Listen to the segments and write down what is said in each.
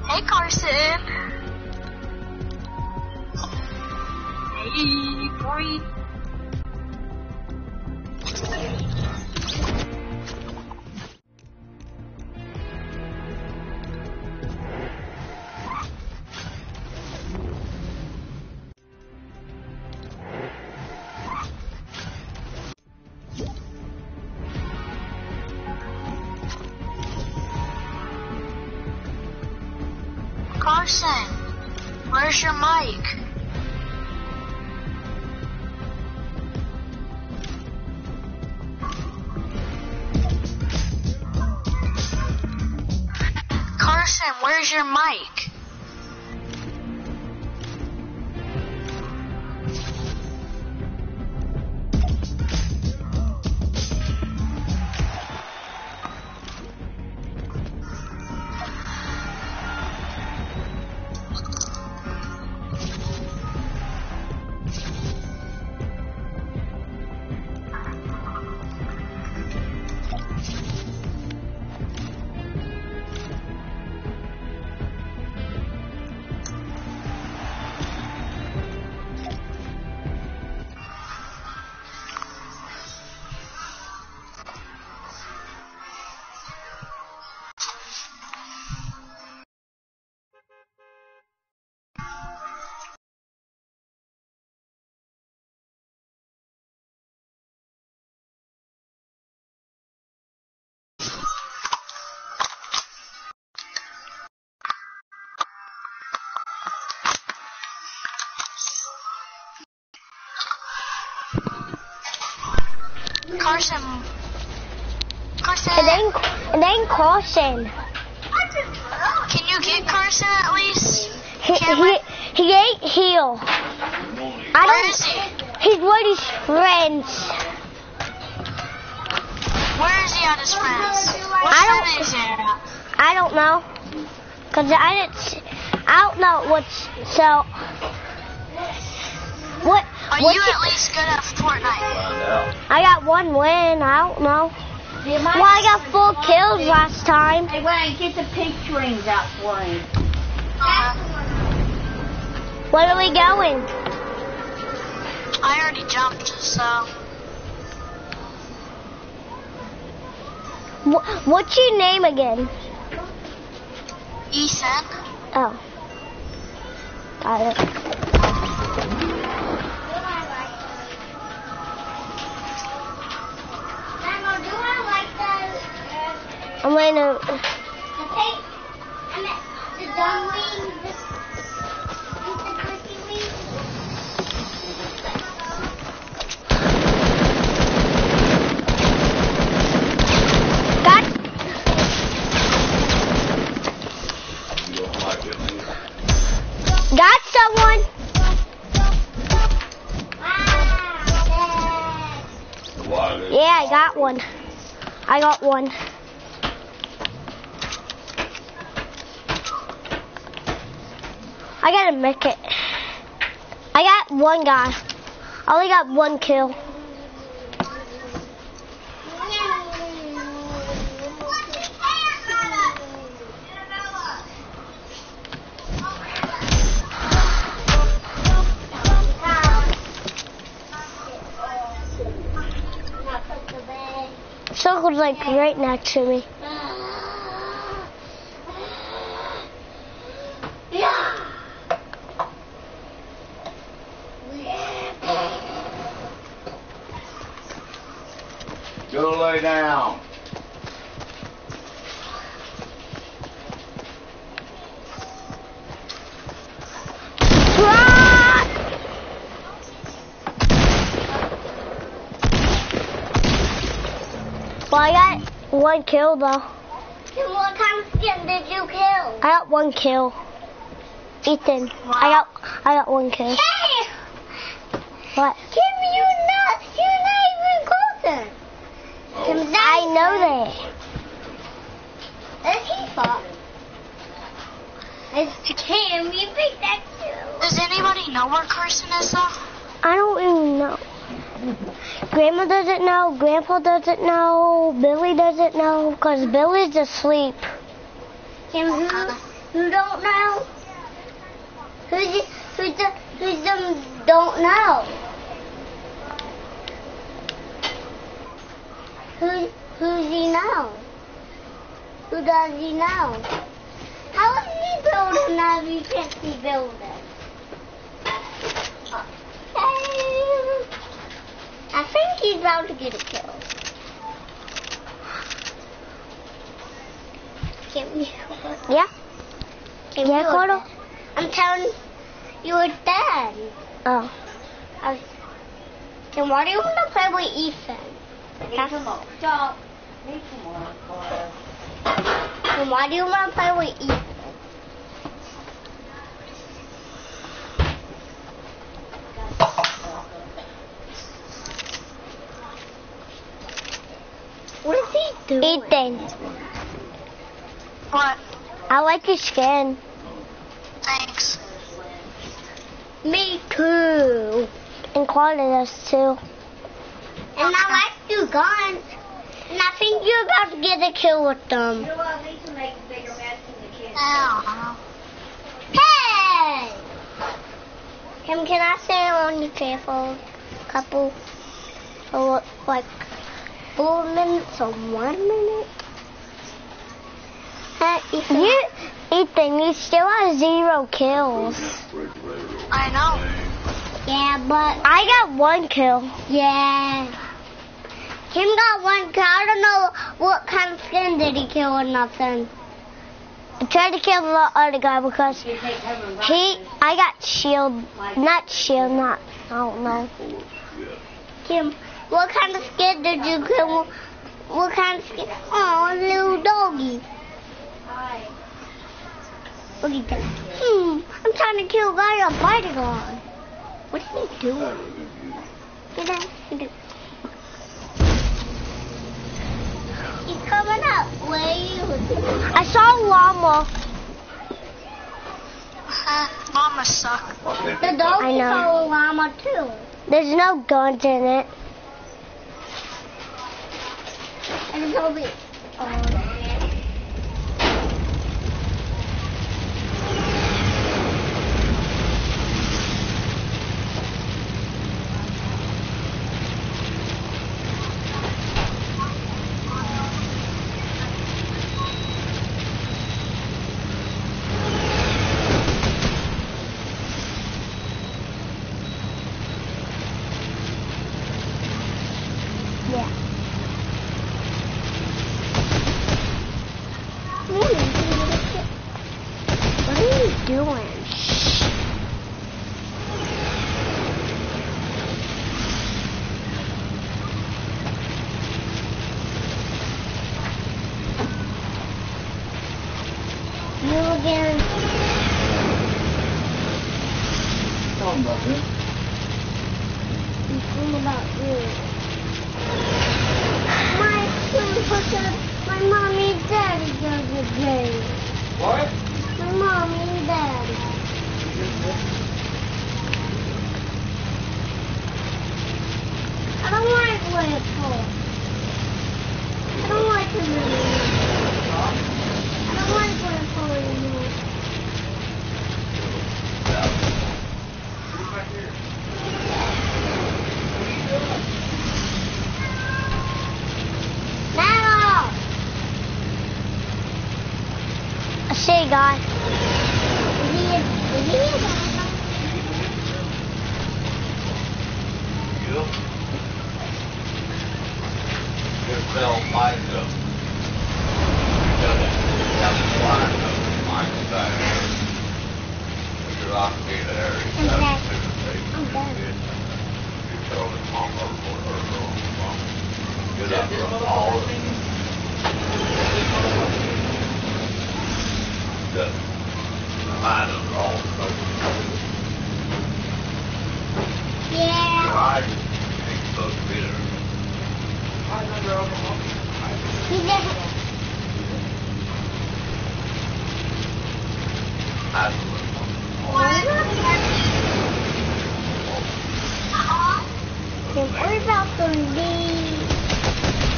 Hey, Carson. Hey, boy. Carson, where's your mic? Carson, where's your mic? Carson. Carson. It ain't Carson. Can you get Carson at least? He ain't here. Where is he? He's with his friends. Where is he at his friends? I don't know. Cause I don't know so. Are you at least good at Fortnite? I got one win. I don't know. Well, I got 4 kills last time. Hey, Ryan, get the pink rings out for him. Where are we going? I already jumped, so. What's your name again? Ethan. Oh. Got it. I'm gonna. The dumb wing, the crispy wing. Got someone. Yeah, I got one. I got one. I gotta make it. I got one guy. I only got 1 kill. Circle's like right next to me. Go lay down. Well, I got 1 kill though. What kind of skin did you kill? I got 1 kill. Ethan, wow. I got 1 kill. Hey! What? Kim, you're not even closer. Oh. I know that. That's his fault. It's Kim, you picked that too. Does anybody know where Carson is though? I don't even know. Grandma doesn't know, Grandpa doesn't know, Billy doesn't know, because Billy's asleep. Kim, Who don't know? Who's don't know? Who's he know? Who does he know? How is he building now if you can't see building? I think he's about to get a kill. Yeah? Yeah, Carter? I'm telling you were dead. Oh. Then why do you want to play with Ethan? Stop. Need some more, Carter. Then why do you want to play with Ethan? What is he doing? Ethan. What? I like your skin. Thanks. Me too. And Carter does too. And I like your guns. And I think you're about to get a kill with them. You know what? I need to make a bigger mess than the kids. Oh. Hey! Can I stay on your chair for a couple, or like 4 minutes or 1 minute? Ethan, you still have 0 kills. I know. Yeah, but I got 1 kill. yeah. Kim got 1 kill. I don't know what kind of skin did he kill or nothing. I tried to kill the other guy because I got shield, I don't know. Kim, what kind of skin did you kill? What kind of skin? Oh, little doggy. Hi. Look at that. I'm trying to kill a guy on Batavia. What is he doing? Get out. He's coming up. Where are you? I saw a llama. Mama suck. The dog I know. saw a llama too. There's no guns in it. And the dog is... Oh. My mommy and daddy doesn't play. What? My mommy and daddy. I don't want to play a pool. I don't like to play anymore. I don't want to play a pool anymore. Now! I see a guy. Is he a Just fell light up. That's why I'm back. You're locked in there. I'm done. You told his mom or mom. Get up from all of it. Mine is all Yeah. I ain't supposed to be there. He's there. We're about to leave.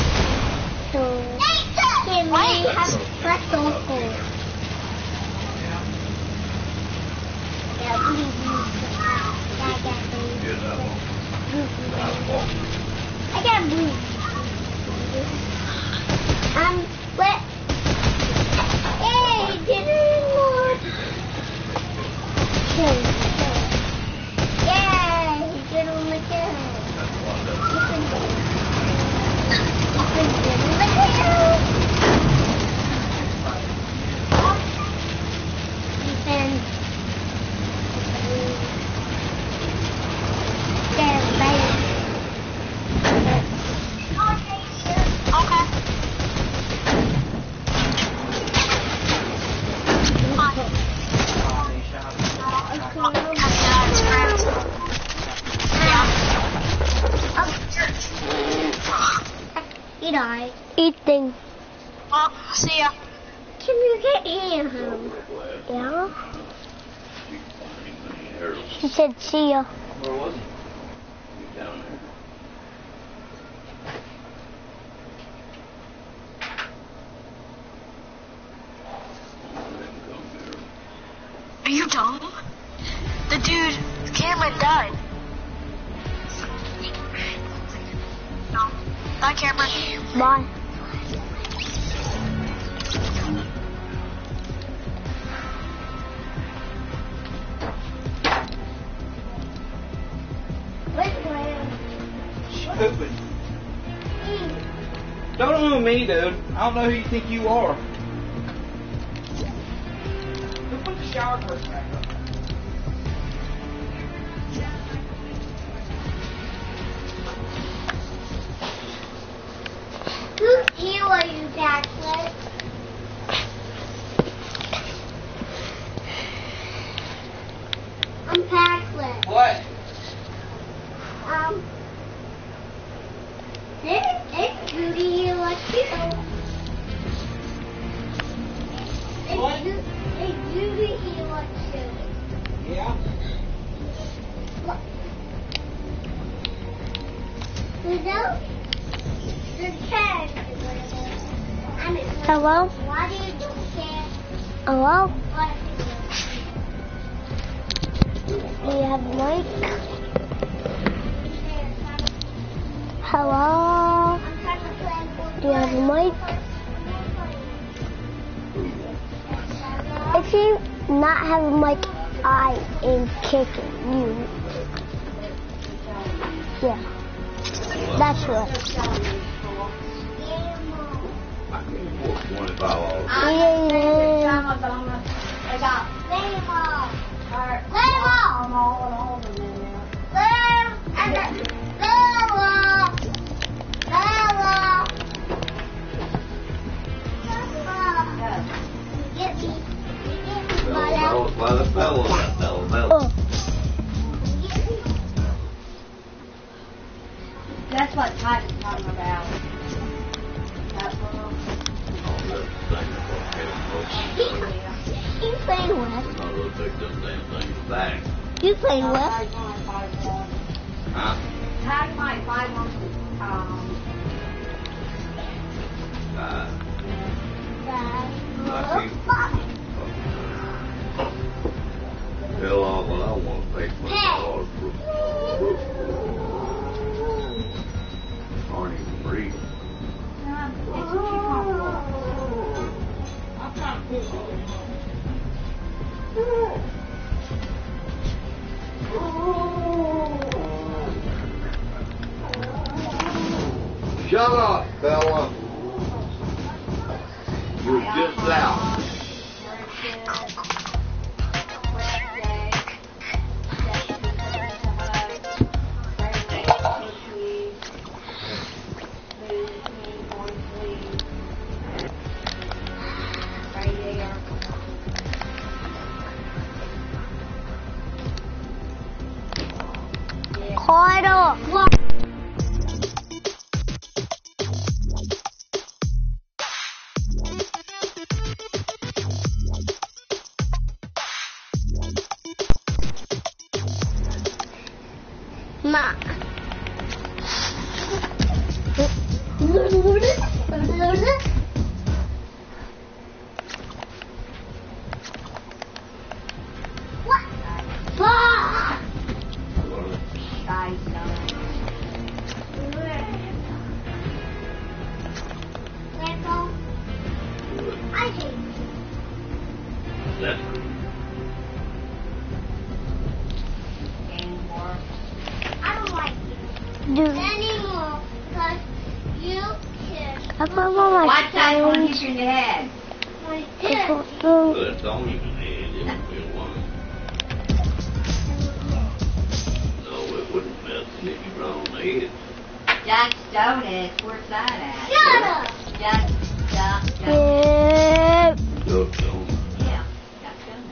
So, can we have special food? seeing him. Yeah? Harold. She said, see ya. Where was he? He was down there. Are you dumb? The dude, Cameron died. No. Bye, Cameron. Bye. Stupid. Don't know me, dude. I don't know who you think you are. Who put the shower curtain back up? Whose heel are you, Patrick? I'm Patrick. What? It's Judy heel like you. What? It's Judy heel like you. Yeah. Hello? Why do you do that? Hello? What? Do you have a mic? Hello? I'm trying to play. Do you have a mic? If you not have a mic, I am kicking you. Yeah. That's right. I can afford 25 dollars. I got I'm all of them in By the fellow, that fellow. Oh, That's what Titus is talking about. That little. you playing with? I'm gonna take them damn things back. You playing with? Huh? Tag my 5 months. I can't. Hell, all what I want to pay $20 for. Aren't even breathing. I'm trying to push it. Shut up, fella. You're just out. Carter. Ma. What? Ah! Grandpa, I hate you. That's I don't like you Dude, anymore because you kissed I put them on my Watch that one phone. hit you in the head. my dick. good. Don't even need it. It won't. No, it wouldn't mess if you run on the head. Jack Stone is. Where's that at? Shut up. Jack. Yeah. Look, don't. Yeah. Jack Stone.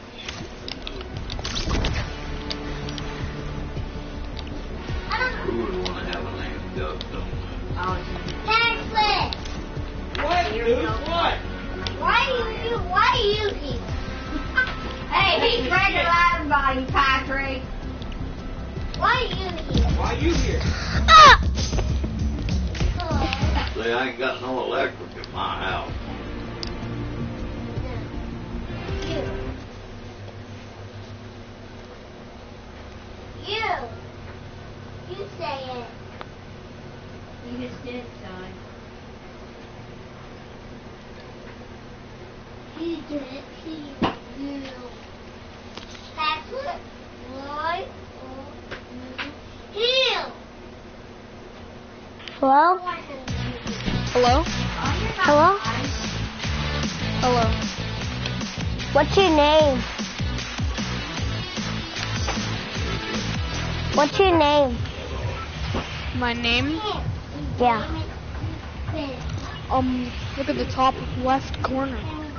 I don't Who would want to have a name Duck, don't they? Oh, it's Patrick, What, dude? What? why do you He's ready to lie about you, Patrick. Why are you here? Why you here? Ah! See, I ain't got no electric in my house. You say it. You just did, son. He did it. You. Password. Why? Heel. Hello? Hello? Hello? Hello. What's your name? What's your name? My name? Yeah. Look at the top left corner.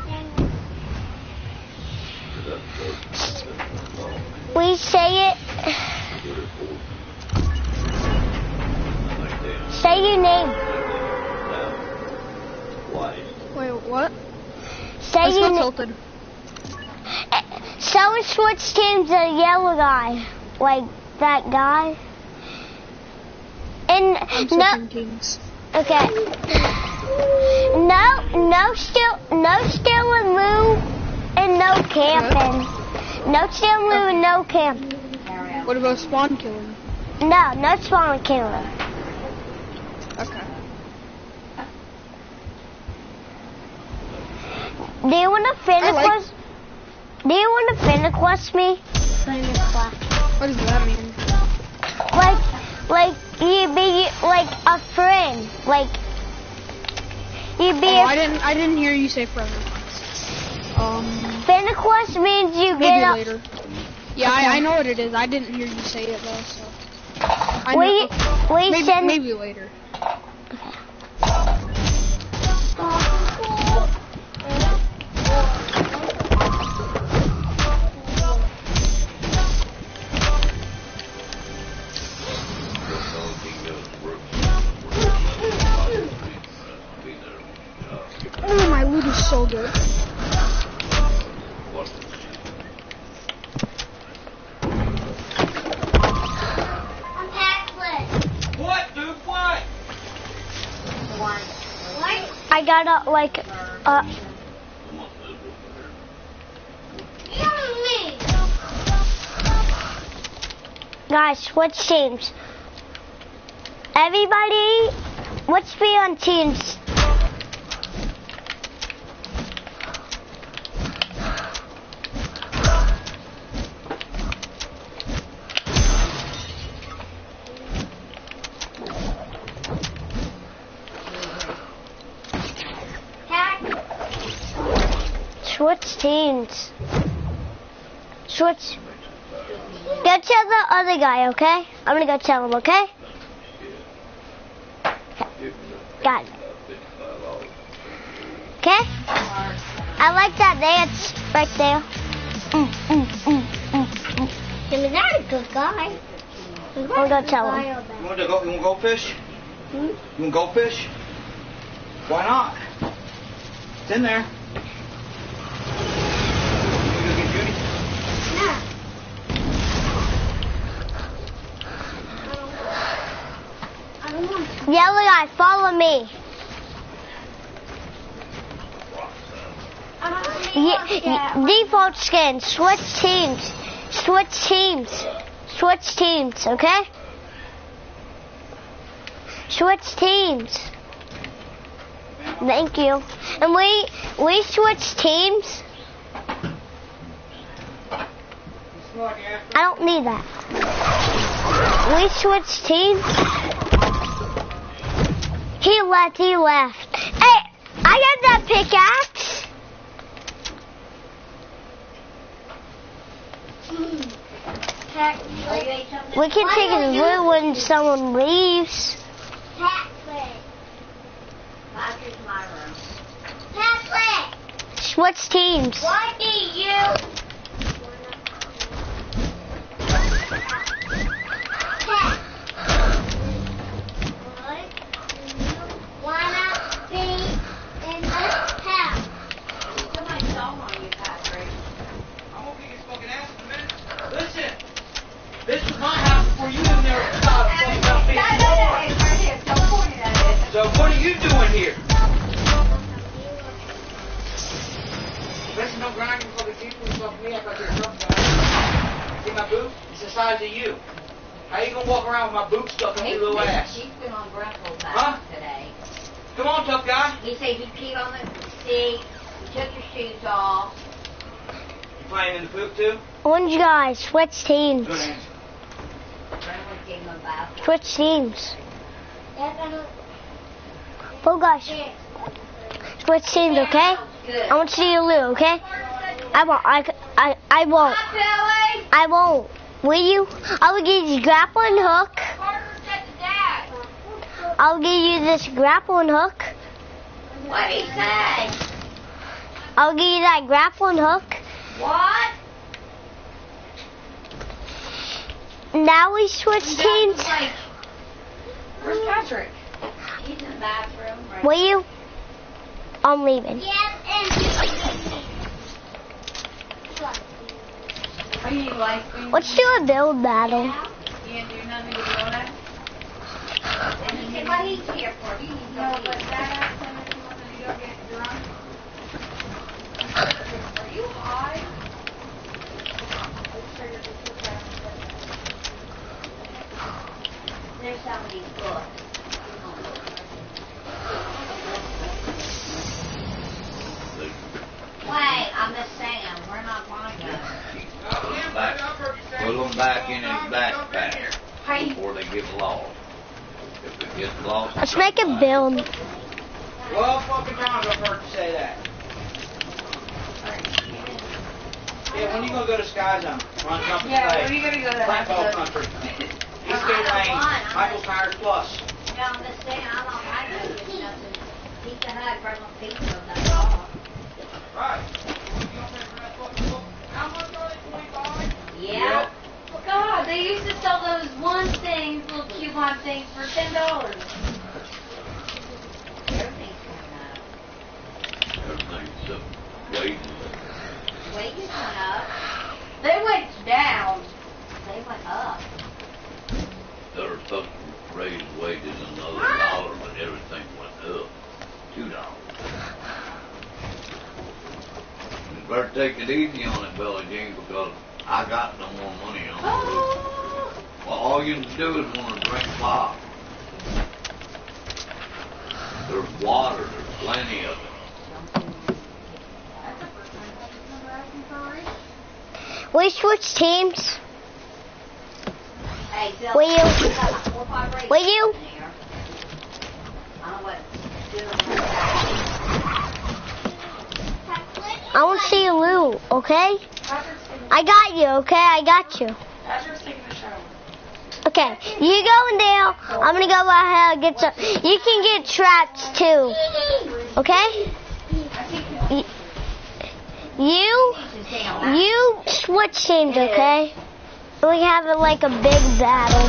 We say it. Say your name. Wait, what? Say I your still name. tilted. Someone switch teams to the yellow guy. Like that guy. And I'm no. switching teams. Okay. No stealing loot and no camping. No stealing loot and no camping. What about spawn killing? No spawn killer. Okay. Do you want to finish Do you want to finish quest me? What does that mean? Like you be like a friend. Like you be I didn't hear you say friendly. Finish quest means you Maybe get later. Yeah, Okay. I know what it is. I didn't hear you say it though, so. I We maybe, send maybe later. Oh, my loot is so good. I'm Patrick. What, dude? What? I got Me. guys, switch teams. Everybody, let's be on teams. Switch teams. Switch. Go tell the other guy, okay? I'm gonna go tell him, okay? Got it. Okay? I like that dance right there. Jimmy's not a good guy. I'm gonna tell him. You want to go fish? You want to go fish? Why not? It's in there. You go get Judy? Yellow guy, follow me. Default skin, switch teams. Switch teams. Switch teams, okay? Switch teams. Thank you. And we switch teams. I don't need that. We switch teams. He left. Hey, I got that pickaxe. We can take his loot when someone leaves. Patrick's my room. Patrick, Switch teams. why do you? Wanna be in this house? Somebody stole on you, Patrick. I'm gonna kick his fucking yourself to me, I thought you were a truck guy. See my boot? It's the size of you. How you gonna walk around with my boot stuck in your little ass? He's been on Brussels today. Come on, tough guy. He said he peed on the seat, he took your shoes off. You playing in the poop too? Orange guys, switch teams. Good answer. Someone gave him a bath. Switch teams. Oh gosh. Switch teams, okay? Good. I want to see you Lou, okay? I won't. I won't. I won't. Will you? I will give you this grappling hook. I'll give you this grappling hook. What did he say? I'll give you that grappling hook. What? Now we switch teams. Where's Patrick? He's in the bathroom. Right. Will you? I'm leaving. Are you like? Let's do a build battle. You didn't do nothing to do that? And he said, what he's here for? He needs to go. But that asked him if he wanted to go get drunk. Are you high? There's somebody's book. Wait, I'm just saying, we're not buying Put them back in his backpack before they get lost. If it gets lost, Let's make a build. Well, fucking times I've heard you say that. Yeah, when you gonna go to Sky Zone? Run Company Yeah, Play. when are you gonna go to Plant Ball that? Country. Eastgate Lane. Michael Tires Plus. No, I'm just saying, I don't like it. Nothing. Pizza Hut, Brussels pizza, that's all. Right. Yeah. Well, God, they used to sell those one things, little coupon things for $10. Everything's coming up. everything's waiting. Wages went up. They went down. They went up. They're supposed to raise wages another $1, but everything went up $2. You better take it easy on it, Billie Jean, because I got no more money on it. Well, all you can do is want to drink pop. There's water, there's plenty of it. We switch teams. Hey, Bill, Will you? we got like 4 or 5 races Will you? in there. I don't know what to do. I want to see you Lou, okay? I got you, okay? I got you. Patrick's taking a shower. Okay, you go in there. I'm gonna go ahead and get some. You can get traps too, okay? You switch teams, okay? We have it like a big battle.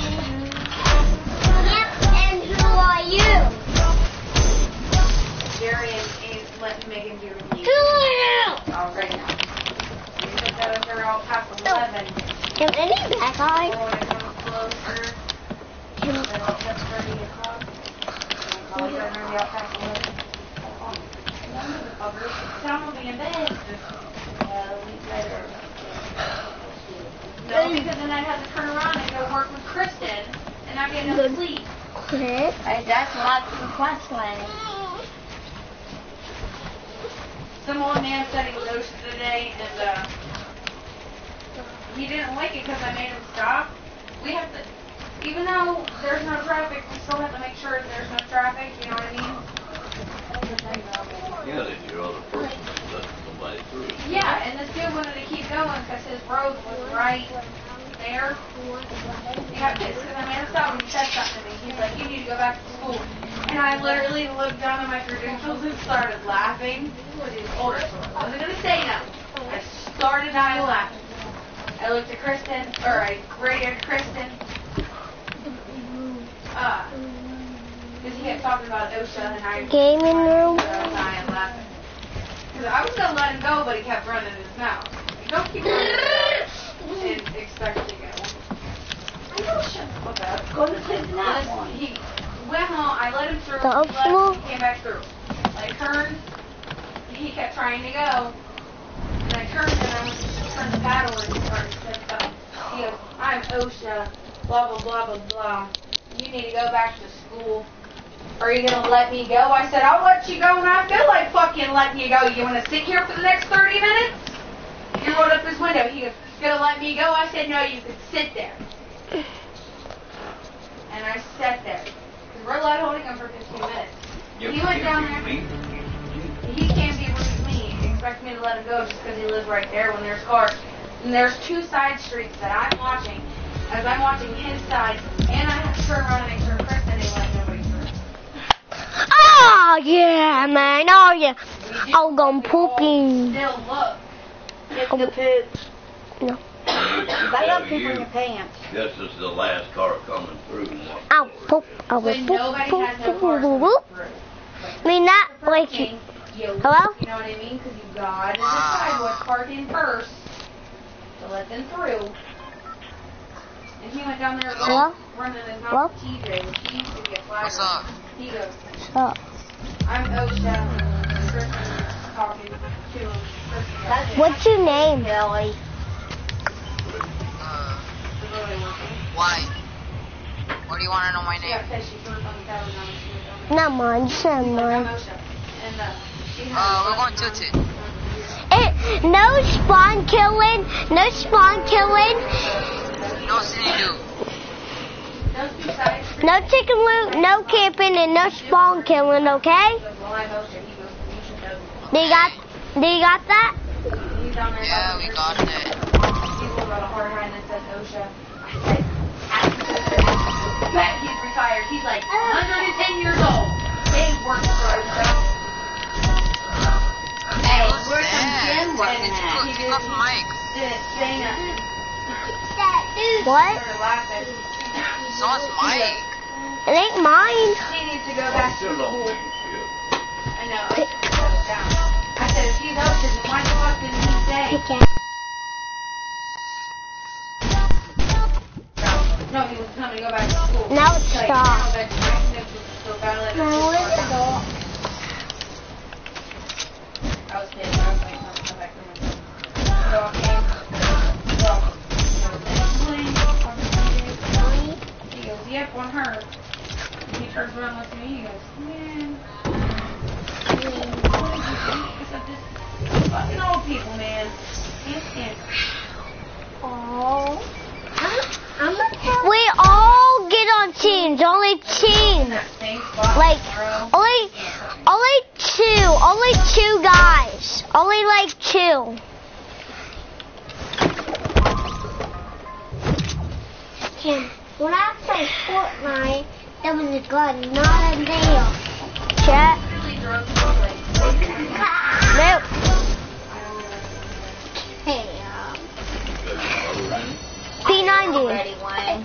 And who are you? Jerry is letting Megan do reviews. Who are you? Oh, right now. You said that they're all past 11. Can any back Oh, on? and it comes closer. That's 30 o'clock. Oh, you're going to be all past 11. Tom will be in bed. A week later. No, because then I'd have to turn around and go work with Kristen and not get enough sleep. Hey, that's lots of questions. Some old man said he was ocean today, and he didn't like it because I made him stop. We have to, even though there's no traffic, we still have to make sure there's no traffic, you know what I mean? Yeah, that your other person let somebody through. Yeah, and this dude wanted to keep going because his road was right there. Yeah, because I made him stop and he said something to me. He's like, you need to go back to school. And I literally looked down at my credentials and started laughing. I wasn't going to say no. I started dying laughing. I looked at Kristen, or I graded Kristen. Because he kept talking about OSHA and I Gaming room. dying laughing. Because I was going to let him go, but he kept running his mouth. Don't keep running his mouth and expect to go. Go to sleep now. He went home, I let him through, The he left, floor? he came back through. I turned, he kept trying to go, and I turned and I over in his car and said something. He goes, I'm OSHA, blah, blah, blah, blah, blah. You need to go back to school. Are you going to let me go? I said, I'll let you go when I feel like fucking letting you go. You want to sit here for the next 30 minutes? You're going up this window. He goes, going to let me go? I said, no, you can sit there. And I sat there. Because we're allowed holding him for 15 minutes. He went down there. He can't be rude to me. He expects me to let him go just because he lives right there when there's cars. And there's 2 side streets that I'm watching. As I'm watching his side, and I have to turn around and make sure Chris and they let nobody through. Oh, yeah, man. Oh, yeah. I'm going pooping. Still look. It's the poop. No. They don't poop in your pants. This is the last car coming through. I'll poop. I will When poop, nobody poop, has no poop, cars poop, coming poop. through. I mean, not like you. Hello? You know what I mean? Because you gotta decide what's parking first to let them through. And he went down there Hello? running his Hello? mouth to TJ, which he used to be a flagger. What's up? He goes, Oh. I'm OSHA. And Chris is talking to him. Chris is like, What's your name? Billy. Why? What do you want to know my She name? got pissed. She threw it on the table now. She was on the Not mine. Just not I'm mine. OSHA. And she had We're going to it. No spawn killing. No spawn killing. No city do. those 2 sides. No chicken loot. No camping. And no spawn killing, okay? He goes, well, I'm OSHA. He goes, you should know. Do you got that? He's down there. Yeah, we got it. He's got a hard hat that says OSHA. I said, he's retired. He's like 110 years old. Big work for OSHA. Hey, Who's where's some that? gym working It's at? good. Take off the mic. Didn't say nothing. What? Started laughing. So it's mic. It ain't mine. He needs to go back to Still don't school. think it's good. I know. I just shut it down. I said, if he's OSHA, then why the fuck didn't he say? No, he was coming to go back to school. Now it's Like, stopped. now that's right. Still gotta let him go. I was pissed. I was waiting for him to come back from his so okay. Well, he goes, yep, on her. And he turns around and looks at me. He goes, man. What did you think? I said, this fucking old people, man. Can't stand it. Oh. We all get on teams. Only teams. That same spot Like, tomorrow. only two guys. Only like 2. When I played Fortnite, there was a gun, not a nail. Chat. Really drove to the place. Nope. Hey, P90. ready one.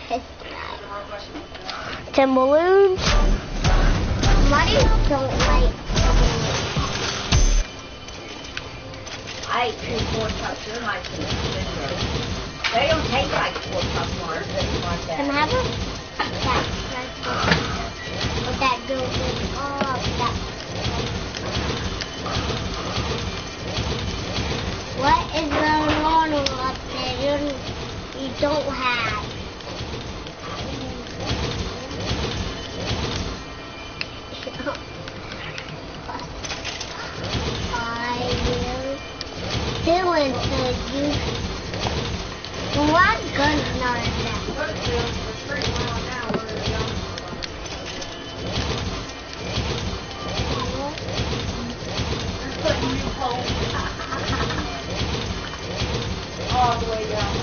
10 balloons. Money don't like. I ate 2 4-cups of my They don't taste like 4-cup ones. Can I have them? But that goes in all that. What is going on up there you don't have? I will. Dylan said you. What gun's not in that? All the way down.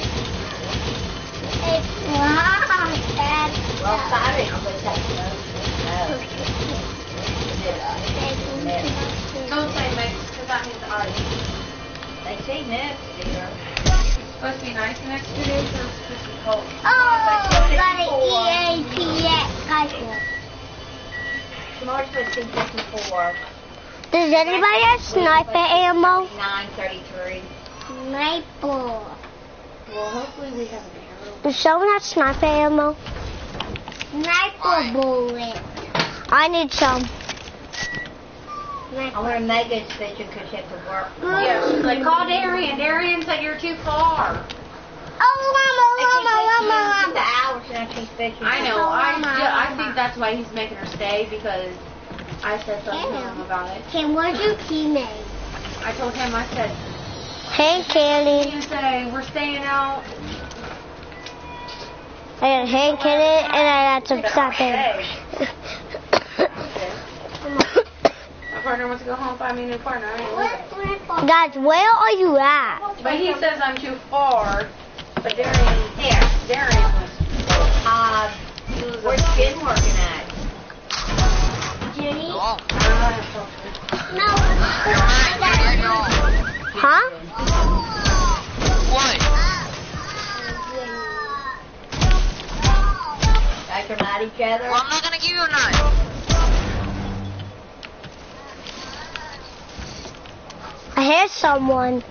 It's not that. Well, sorry, but that's Don't say mix, because that means ice. They say mix, dear. It's supposed to be nice the next 2 days, or it's supposed to be cold? Oh, got an EAPX. Gotcha. Tomorrow's supposed to be 54. Does anybody have sniper ammo? 9:33. Sniper. Well, hopefully we have an arrow. Does someone have sniper ammo? Sniper bullet. I need some. I want to make it fishing because it could work. Yeah, she's like, call Darian. Darian said you're too far. The hours and she's fishing. I know. I think that's why he's making her stay because I said something to him about it. Kim, what's your key name? I told him, I said, Hand candy. you say we're staying out. I got a hand candy and I got some something. My partner wants to go home, find me a new partner. I ain't leaving. Guys, where are you at? But he says I'm too far. But Darian was. Where's Jen working at? Jenny? Oh. No. Huh? What? Guys are mad at each other. Well, I'm not gonna give you a knife. I hear someone.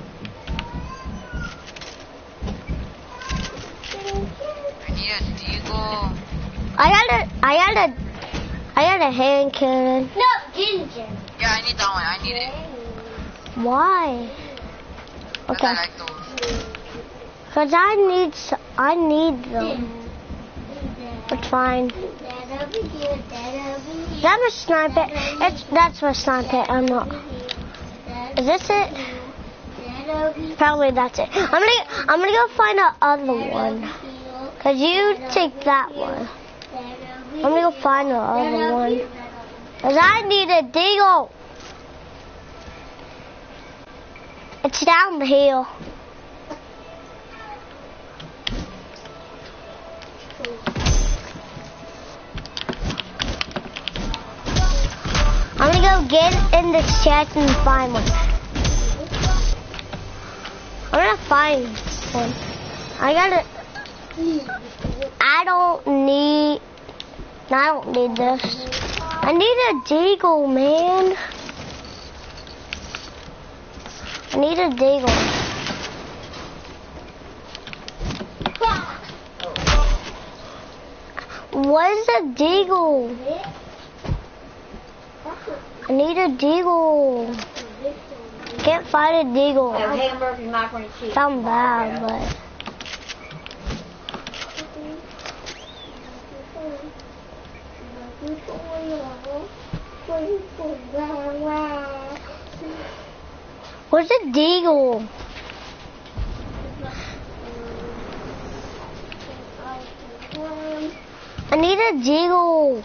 I need a deagle. I got a hand cannon. No, Ginger. Yeah, I need that one. I need it. Why? Because I Okay. like those. Cause I need them. It's fine. Is that my sniper? That's my sniper. I'm not. Is this it? Probably that's it. I'm gonna go find the other one. Cause you take that one. I'm gonna go find the other one. Cause I need a deagle. It's down the hill. I'm gonna go get in the chest and find one. I'm gonna find one. I don't need this. I need a deagle, man. I need a deagle. What is a deagle? I need a deagle. Can't find a deagle. Hamburgers, macaroni and cheese. Sound bad, but. Where's a deagle? I need a deagle.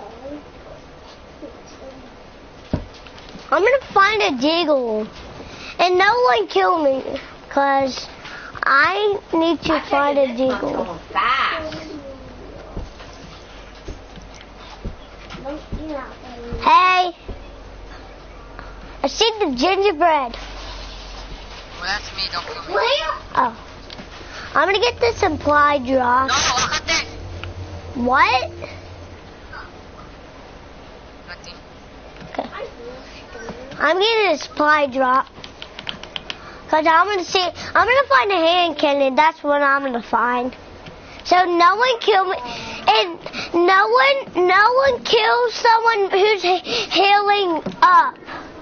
I'm gonna find a deagle. And no one kill me, cause I need to find a deagle. Fast. Hey! I see the gingerbread. Well, that's me. Don't kill me. Oh. I'm gonna get the supply drop. No, bájate. What? Nothing. Okay. I'm getting a supply drop. Cause I'm gonna find a hand cannon. That's what I'm gonna find. So no one kill me, and no one kills someone who's healing up.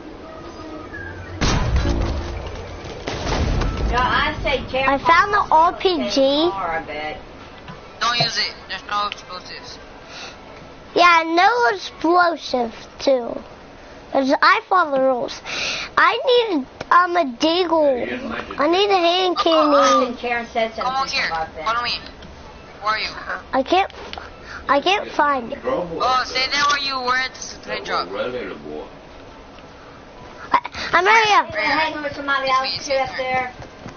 No, I say I found the RPG. Don't use it. There's no explosives. Yeah, no explosive too. Cause I follow the rules. I need a deagle. I need a hand candy. Karen said Come on something here. about that. Follow me. Where are you? I can't find it. Oh, stay there where you were at the train truck. I'm right here. You're hanging with somebody else too up there.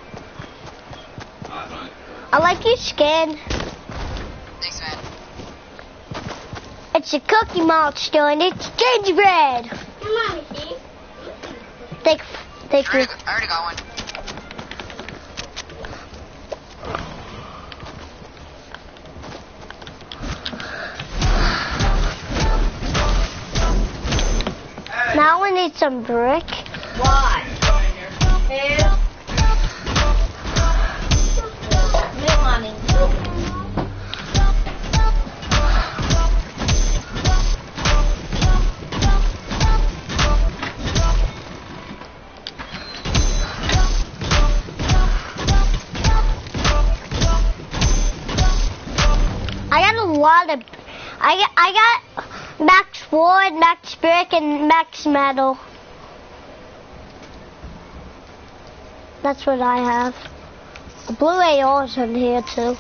I like your skin. Thanks, man. It's a cookie monster and it's gingerbread. Come on, Steve. Thank I you. already got one. Now we need some brick. Why? Who? Me, honey. lot of. I got max wood, max brick, and max metal. That's what I have. The blue AR's in here too.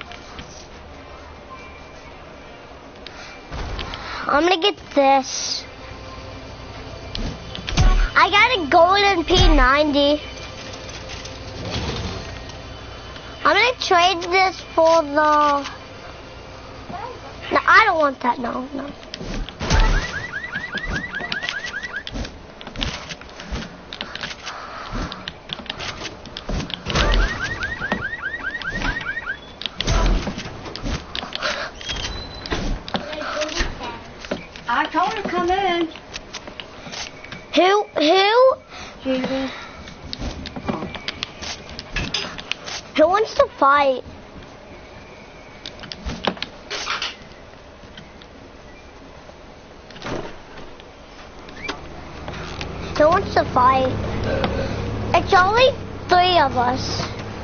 I'm gonna get this. I got a golden P90. I'm gonna trade this for the... No, I don't want that, no. I told her to come in. Who? Judy. Who wants to fight? Who wants to fight? It's only 3 of us.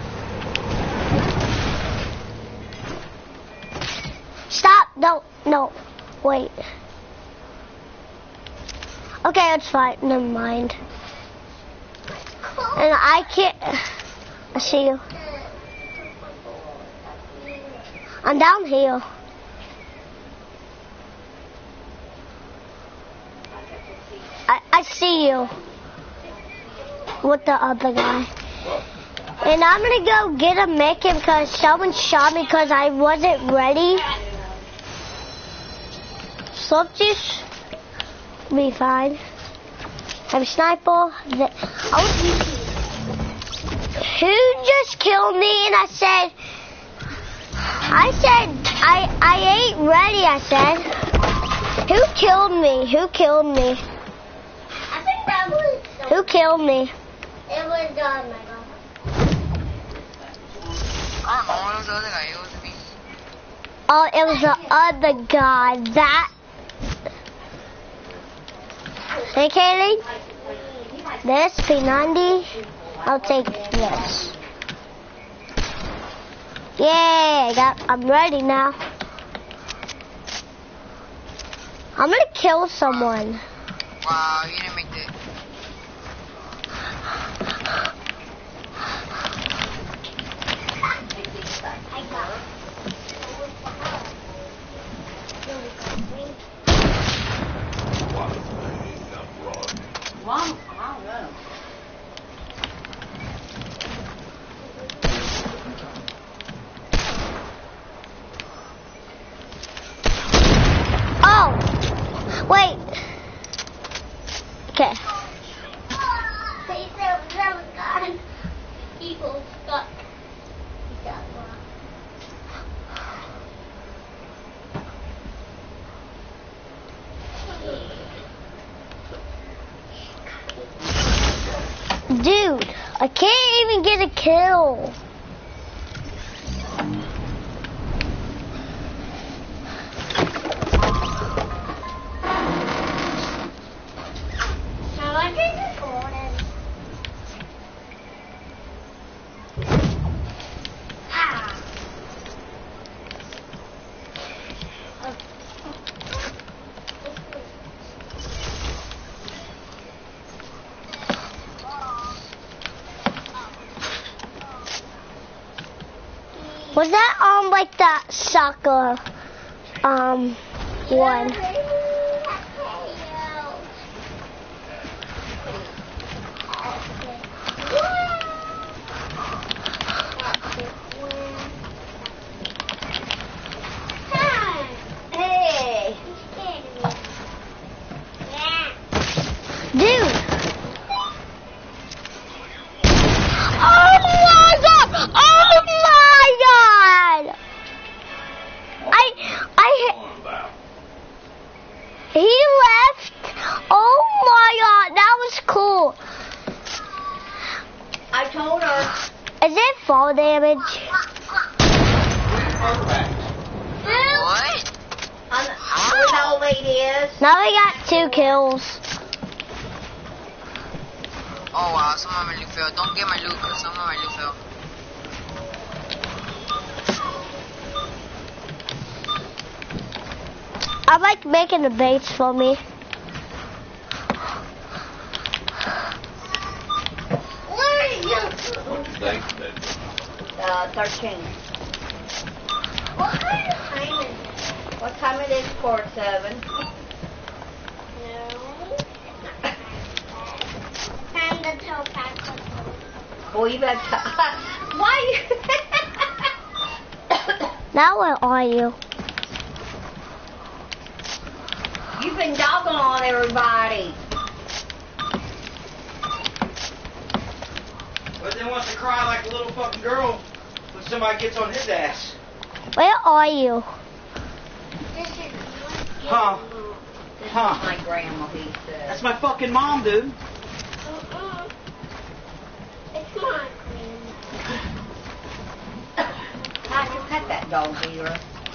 Stop! No, wait. Okay, it's fine. Never mind. And I can't. I see you. I'm down here. I see you with the other guy. And I'm gonna go get a Mickey because someone shot me because I wasn't ready. So just be fine. I have a sniper. Who just killed me? And I said I ain't ready. I said. Who killed me? I think that was... Who killed me? It was my I don't know, it was the other guy, it was me. Oh, it was the other guy. That. Hey, Kaylee. This P90. I'll take this. Yeah, I'm ready now. I'm gonna kill someone. Wow, you didn't make it. Oh, wait. Okay. People stuck. Dude, I can't even get a kill. Was that like that soccer one? Hey. Dude. Oh my god! Oh my god! He left. Oh my god, that was cool. I told her. Is it fall damage? What? Where the old lady is. Now we got 2 kills. Oh wow, some of my loot fell. Don't get my loot, cause some of my loot fell. I like making the baits for me. What's the date today? 13. What kind of time is it? What time it is? 4:07. No. Time to tell back. Boy, you better why? Now where are you? You've been dogging on everybody. But then wants to cry like a little fucking girl when somebody gets on his ass. Where are you? Huh? This Huh? is my grandma, he said. That's my fucking mom, dude. It's my How'd you pet that dog, Vera?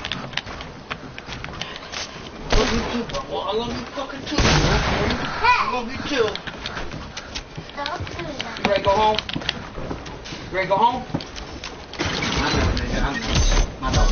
Love you too, bro. Well, I love you fucking too. I love you too. Stop doing that. You ready to go home? You ready to go home? I know, nigga. I know. My dog.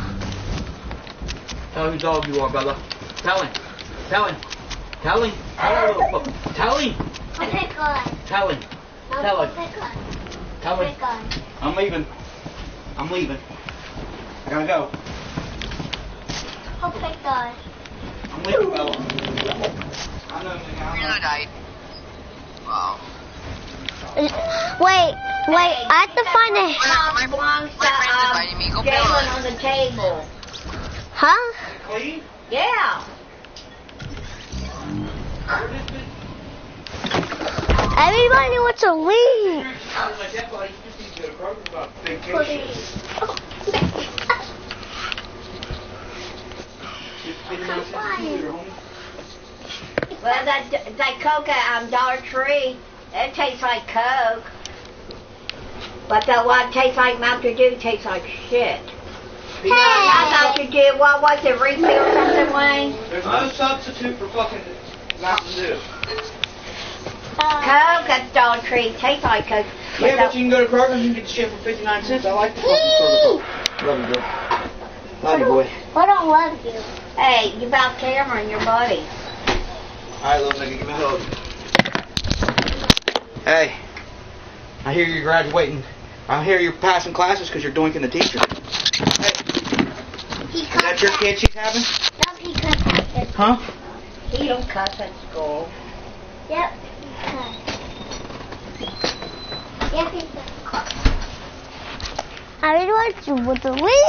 Tell him whose dog you are, brother. Tell him. Tell him. Tell him. Tell him. I'll pick one. Tell him. Tell I'll him. pick one. Tell him. Pick one. I'm leaving. I'm leaving. I gotta go. I'll pick one. I'm leaving, fella. I know, nigga. I You're know. not right. Wow. Wait, I have to find a... My belongs my friend's to inviting me. Go Galen Billy. on the table. Huh? Clean? Yeah. Everybody wants to leave. Like that, buddy. You just need to go to Kroger about vacation. Well, that Coke at Dollar Tree, it tastes like Coke. But the one tastes like Mountain Dew tastes like shit. Hey! Not Mountain Dew, what was it, refill or something, Wayne? There's no substitute for fucking Mountain Dew. Coke at Dollar Tree tastes like Coke. Yeah, but you can go to Kroger and you can get the shit for 59 cents. I like the fucking Kroger Coke. Love you, girl. Love you, boy. I don't love you. Hey, you about Cameron, your buddy. Alright, little nigga, give me a hug. Hey, I hear you're graduating. I hear you're passing classes because you're doinking the teacher. Hey, He is that your kid she's having? No, he cuts at it. Huh? He don't cuss at school. Yep, he cuts. Yep, he cuts. I really want you with the leave.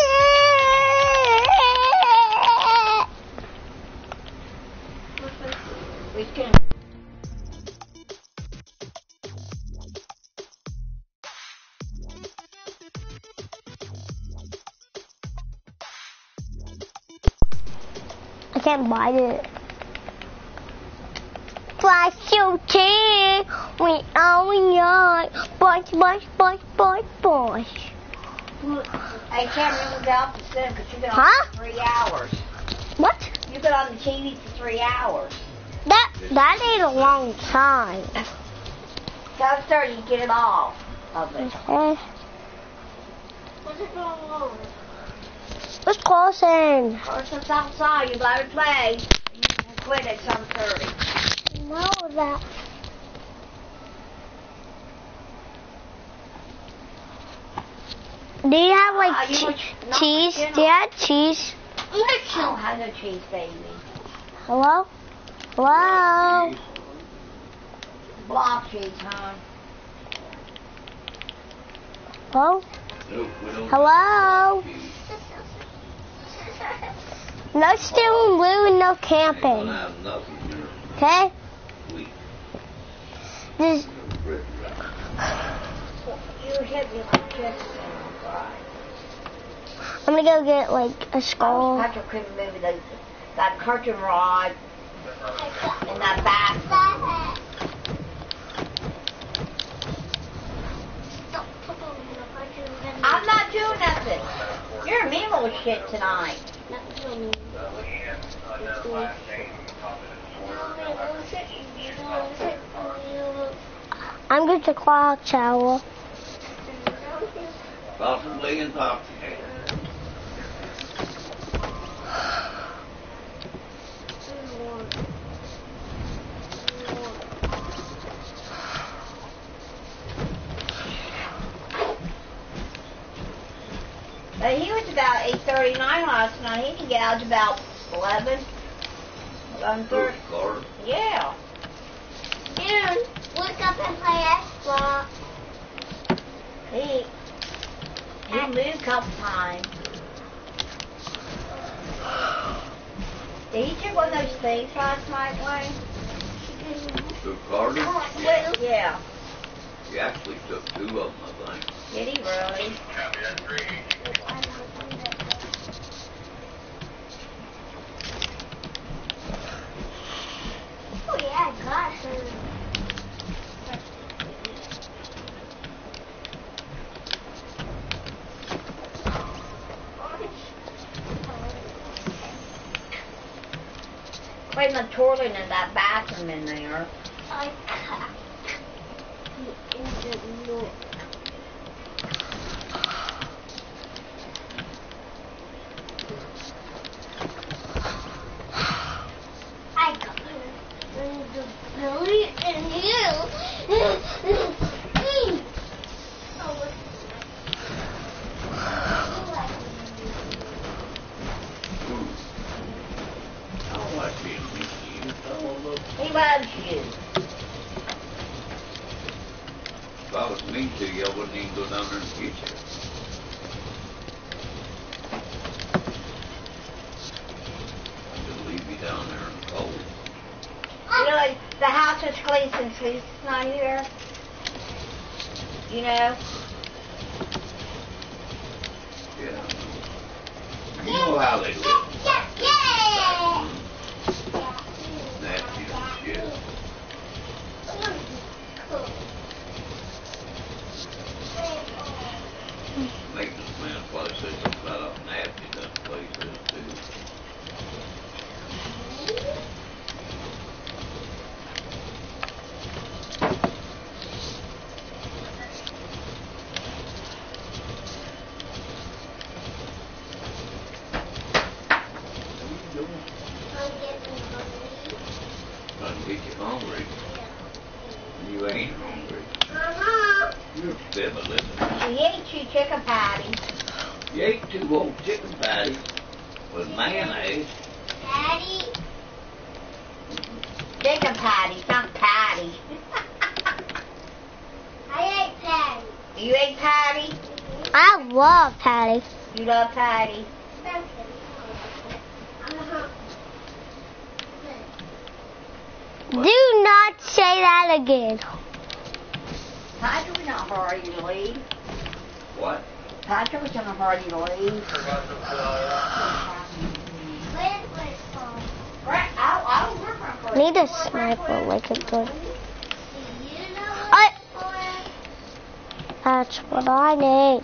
We can. I can't bite it. Flash shooting, we are young. Bosh, bosh, bosh, bosh, bosh. Hey, Cameron, you got off the cinema because you've been on Huh? for 3 hours. What? You've been on the TV for 3 hours. That ain't a long time. So I'm starting to get it off of it. Okay. What's it going on? Let's close in. First it's outside, you better play. You can quit at 7:30. Know that. Do you have like you want- not cheese? for dinner. Do you have cheese? I don't have no cheese, baby. Hello? Hello? Block cheese, huh? Hello? Nope, we don't. Hello? No stealing blue and no Ain't camping. gonna have nothing here. Okay? Sweet. Just, You hit me with the kiss. I'm gonna go get like a skull. Patrick couldn't move that curtain rod in that back. I'm not doing nothing. You're a mean little shit tonight. I'm going to clock shower. Possibly intoxicated. But he was about 8:39 last night. He didn't get out about 11. 11:30. Carter. Yeah. Dude, wake up and play Xbox. He moved a couple times. Did he took one of those things last night, Wayne? Who, Carter? Yeah. He actually took 2 of them, I think. Did he really? Oh yeah, I got her. Clean the toilet in that bathroom in there. I can't. I got her. And the belly and you. I don't like being mean to you. He loves you. If I was mean to you, I wouldn't even go down there and get you. I'd just leave you down there in the cold. You know, the house is clean since Lisa's not here. You know? Yeah. You know how they live. Nasty and shit. Maintenance man probably said something about how nasty that place is too. Trying to get you hungry. You ain't hungry. You're fibbling. He ate 2 chicken patties. You ate 2 old chicken patties with mayonnaise. Daddy. Chicken patties, not patty. I ate Patty. You ate patty? I love Patty. You love patty? Do not say that again. Patrick was in a hurry to leave. What? Patrick was in a hurry to leave. I'll work on Need a sniper like a good. That's what I need.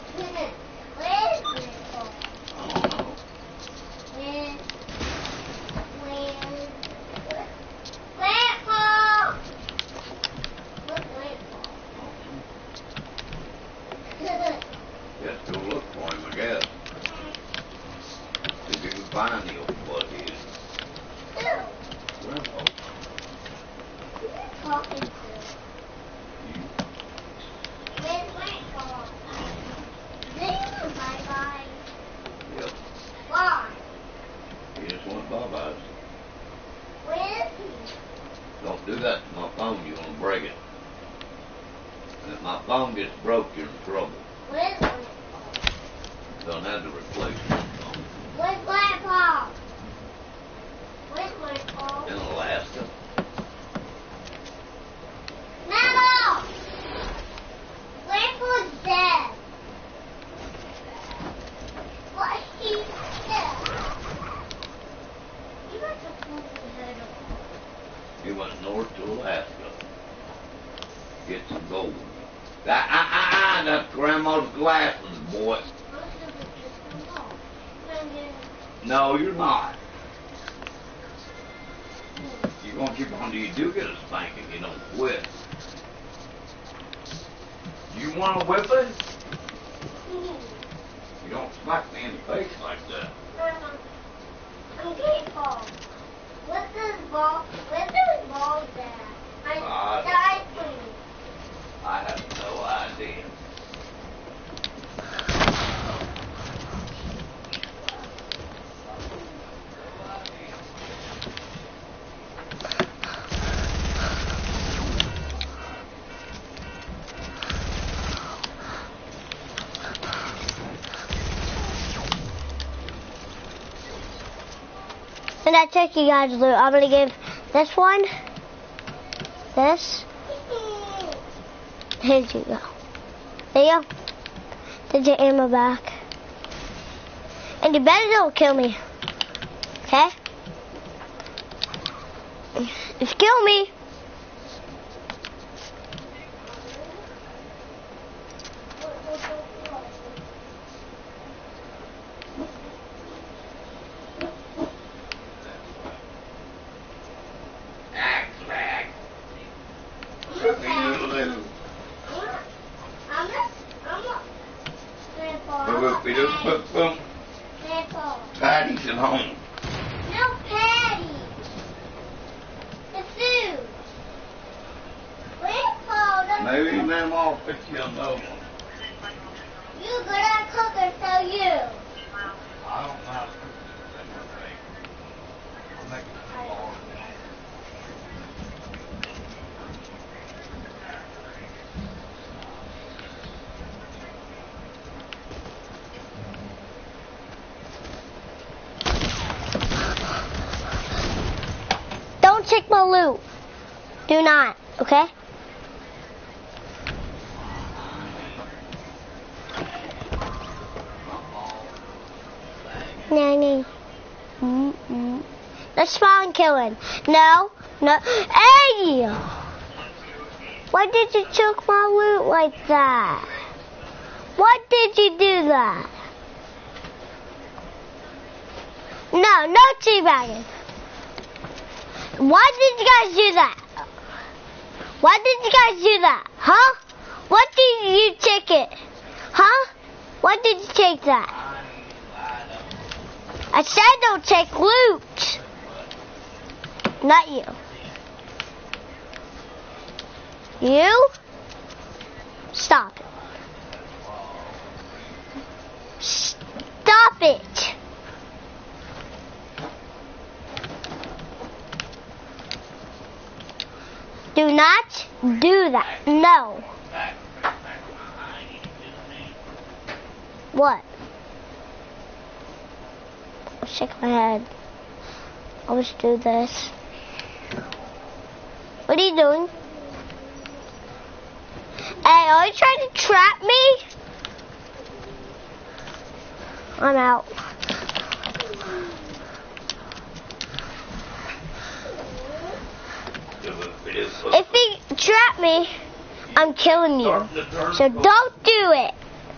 Just go look for him, I guess. See if you can find the old blood he is. Grandpa. Talking to. You. Where's Grandpa? This my guy. Yep. Why? He just went bye-bye. Where is he? Don't do that to my phone, you're going to break it. And if my phone gets broke, you're in trouble. Where's Grandpa? Don't have to replace my phone. Where's Grandpa? Where's Grandpa? In Alaska. Mama! Grandpa's dead. What? He's dead. You must have pulled his head off. He went north to Alaska. Get some gold. That's Grandma's glasses, boy. Most of it just come off. And then No, you're not. You're going to keep on till you do get a spanking. You don't quit. You want a whipping? You don't smack me in the face like that. I'm getting balls. Where's those balls at? The ice cream. I have no idea. And I took you guys' loot. I'm gonna give this one, this. Here you go. There you go. Did your ammo back. And you better don't kill me. Okay? If you kill me, Patty's at home. No, Patty. The food. Grandpa, the Maybe them all fix you another one. You good at cooking, so you. I don't know how to cook this thing. I'll make it tomorrow. don't take my loot. Do not, okay? Nanny. Let's spawn killing. No. Hey! Why did you took my loot like that? Why did you do that? No teabagging. Why did you guys do that? Why did you guys do that? Huh? What did you take it? Huh? Why did you take that? I said don't take loot. Not you. You? Stop it. Stop it. Do not do that. No. What? I'll shake my head. I'll just do this. What are you doing? Hey, are you trying to trap me? I'm out. If you trap me, I'm killing you. So don't do it.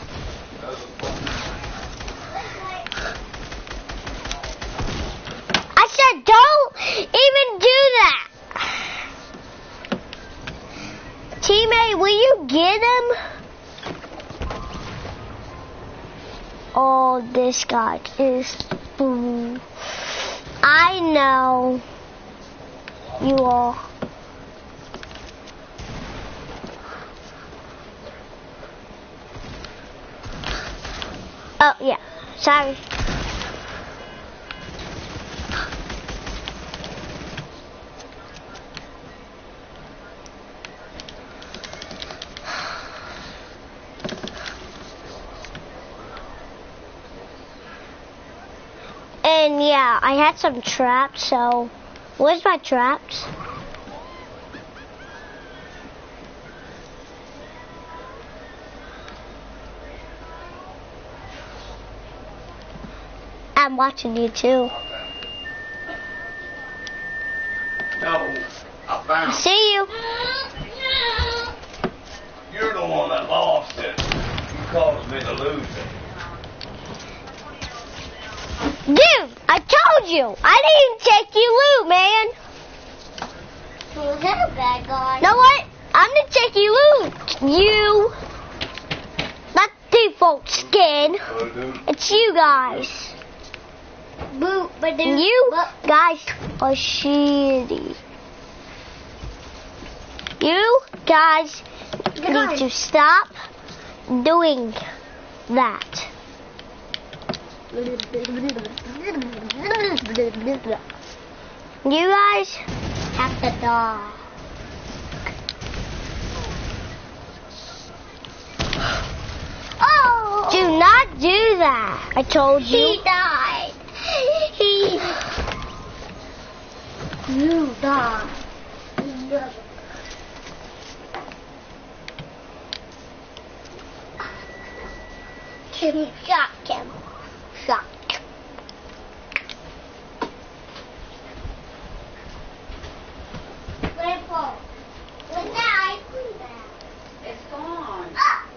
I said don't even do that. Teammate, will you get him? Oh, this guy is... I know you all. Oh, yeah. Sorry. And yeah, I had some traps, so where's my traps? I'm watching you too. No, I found it. See you. You're the one that lost it. You caused me to lose it. Dude, I told you. I didn't take your loot, man. Who's that a bad guy? Know what? I'm gonna take your loot. You. Not default skin. It's you guys. Boo, but You guys are shitty. You guys need to stop doing that. You guys have to die. Oh! Do not do that. I told you. He died. You die. Kim shot him. Shot. Grandpa, where's that ice cream at? It's gone.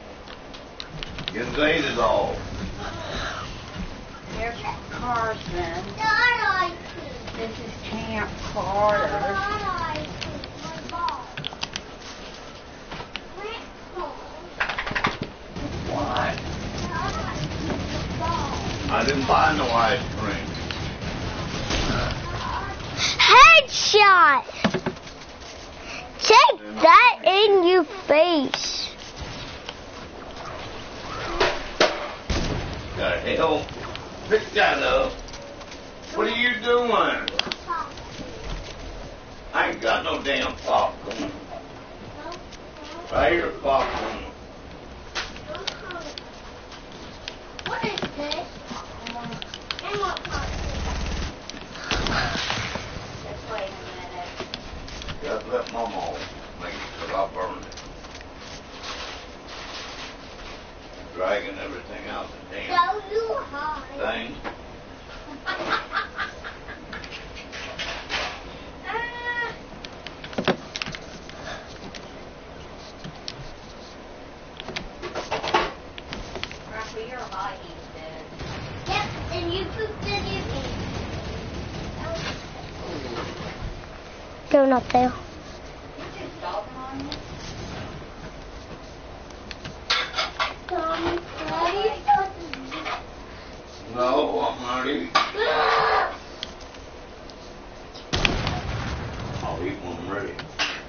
Just ate it all. Here's Carson. Not ice cream. This is Camp Carter. Not ice cream. My ball. Grandpa. Why? Not ice cream. My ball. I didn't buy no ice cream. Headshot! Take that in your face. The hell? Pick that up. What are you doing? I ain't got no damn popcorn. Right here, popcorn. What is this? And what part? Just wait a minute. Just let Mama make it, 'cause I burned it. Dragging everything out the damn So you hide. thing. Rafa, you're hiding this. Yep, and you pooped in your pants. They're not there. You just dogging on me? No, I'm not eating. I'll eat when I'm ready.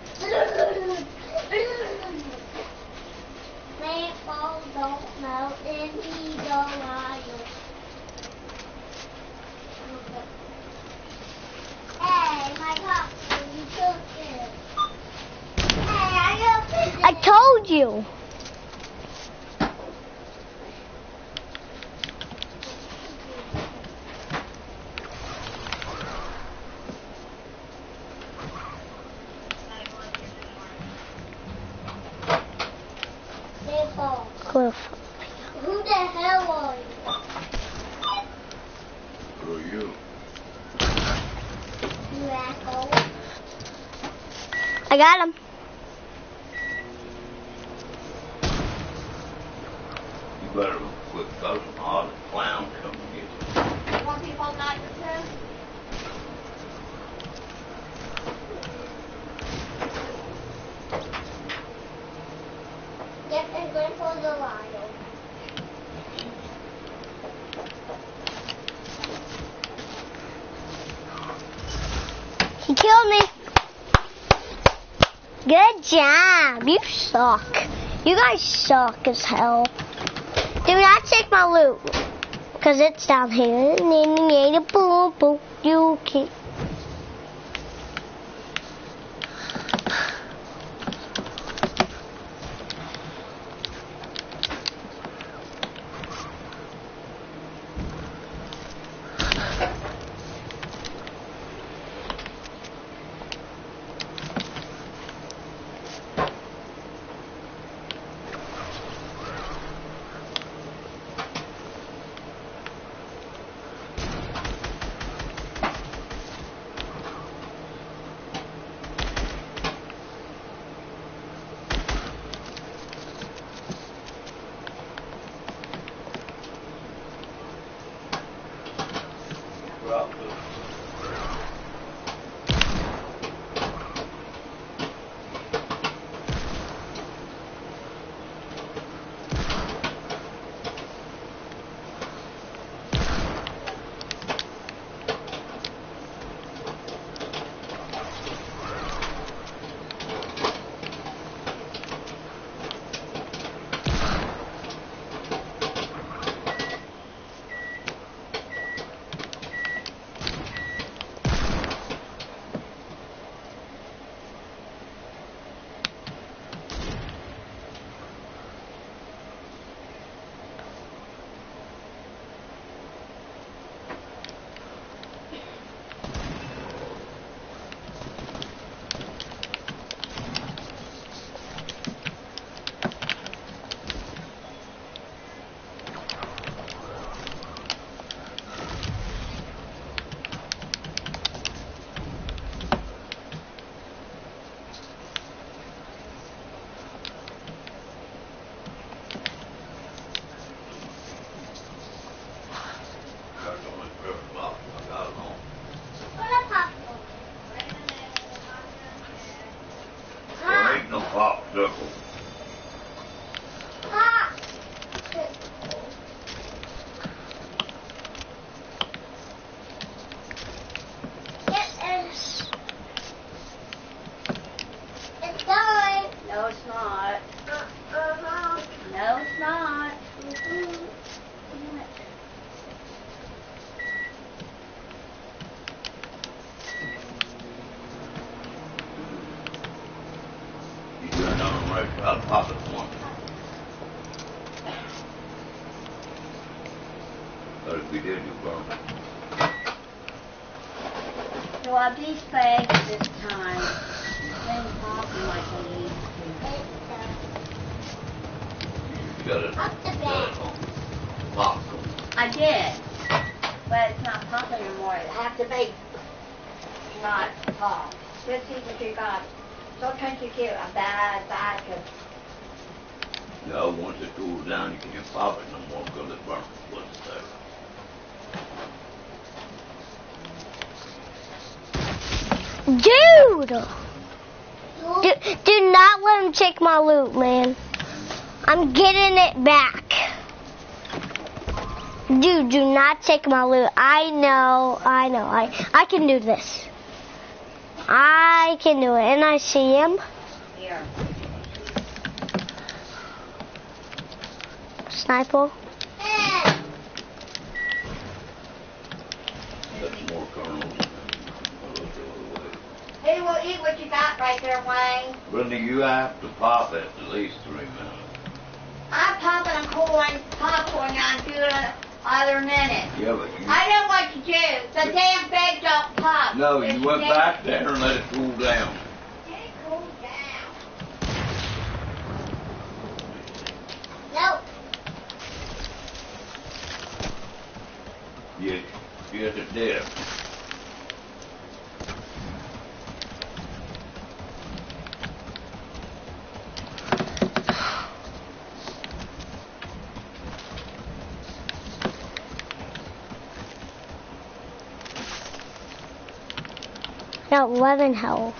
Rainbow don't melt in the Ohio. Hey, my popcorn, you took it. Hey, I told you. Cliff. Who the hell are you? Who are you? You asshole. I got him. You better quit buzzing all the clown coming to get you. You want people not to too? Yep, and Grandpa's a liar. He killed me. Good job. You suck. You guys suck as hell. Do not take my loot. Because it's down here. Boom, boom. You can't. But if we did, you burn it. So I'll be spanked this time. Then popping like they used You got it on popcorn. to. I did. But it's not popping anymore. It has to be not pop. Just see what you got. Sometimes you get a bad batch of. No, once it cools down, you can't pop it no more because it burns what's there. Dude! Do not let him take my loot, man. I'm getting it back. Dude, do not take my loot. I know. I can do this. I can do it. And I see him. Here. Sniper. That's more kernels. He will eat what you got right there, Wayne. Brenda, you have to pop it at least 3 minutes. I'm popping a corn, popcorn on to the other minute. Yeah, but you... I know what to do. The damn bag don't pop. No, It's you went damn- back there and let it cool down. Let it cool down. No. Yes, yes it did. Got 11 health.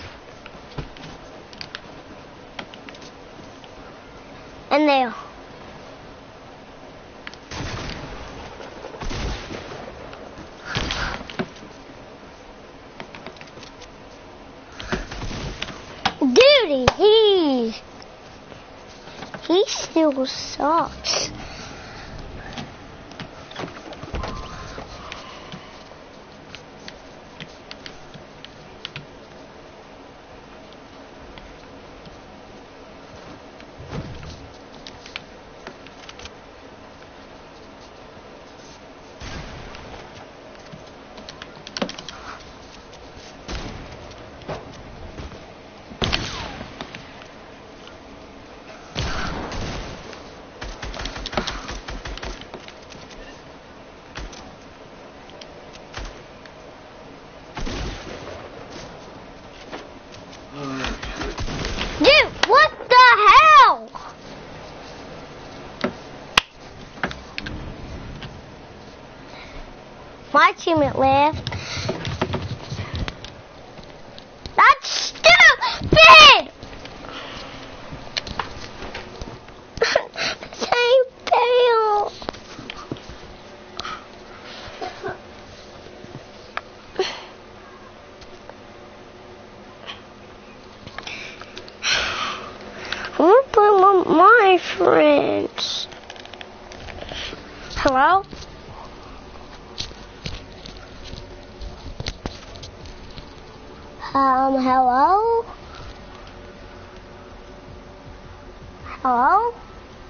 And there. Dude, he still sucks. Dude, what the hell? My teammate left. That's stupid! Same fail. I'm playing with my friends. Hello? Hello? Hello?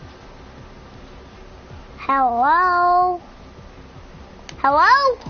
Hello? Hello?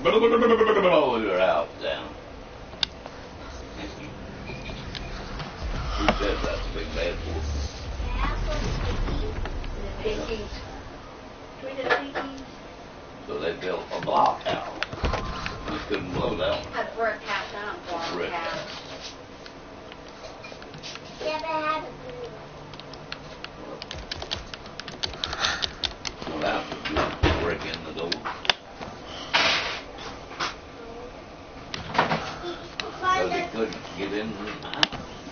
blow your house down. Who said that's a big bad for? The pinkies. Between the pinkies. So they built a block house. You couldn't blow that one. A brick house, not a block Brick house. Yeah, but I have Well, that was good. Break in the door. So they couldn't get in the house.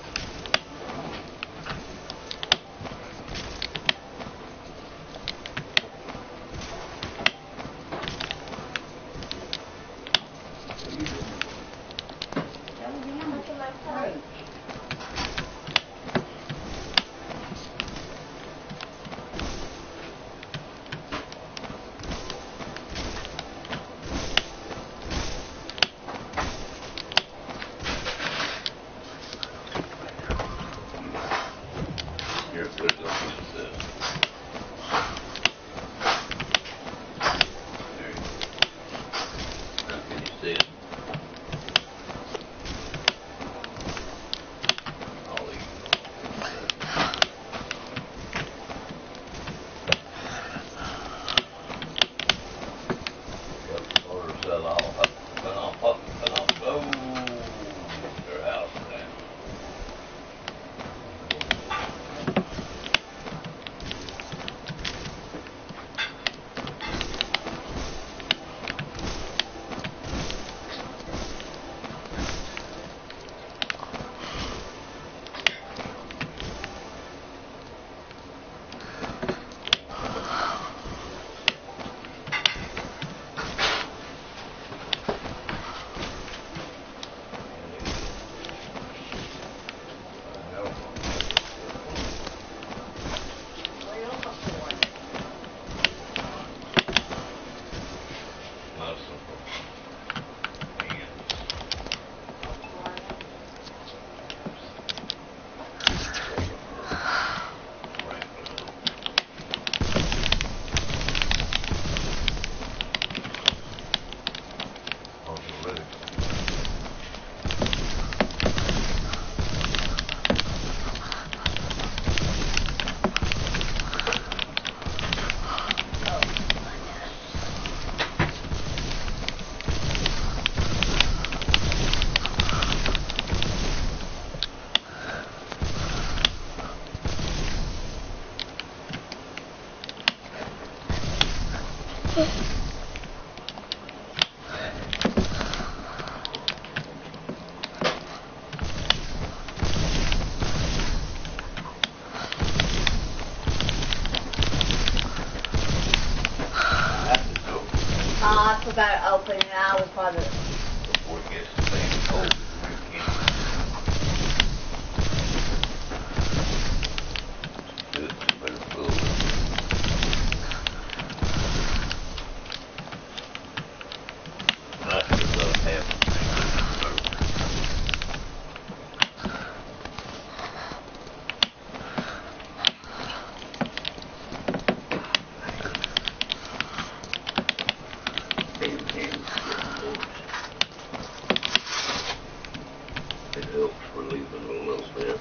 Here, put it up against this. There you go. Now can you see it? All these. Got the orders set off, up, oh, their house down. Oh, I forgot to open it. I was probably. Before it gets the thing cold, you can't. Good, better pull it. That's just a half a thing. It helps relieve it a little bit.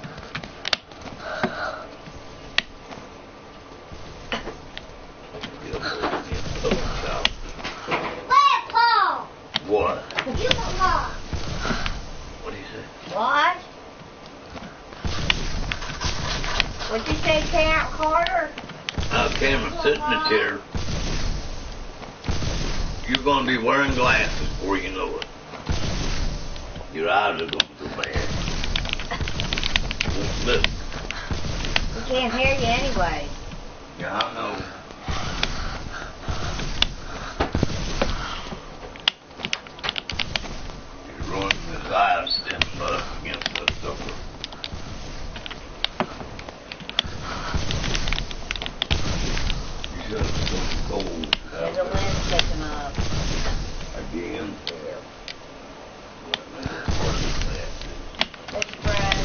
Get a little bit out. Wait, Paul! What? You belong. What do you say? What? What'd you say, Carter? Now, Cameron, sit in the chair. You're going to be wearing glasses before you know it. Your eyes are going to go bad. Listen. We can't hear you anyway. Yeah, I know. You're running this eye stem up against the sofa. You should have been cold. There's a wind picking up. Again. It's Brad.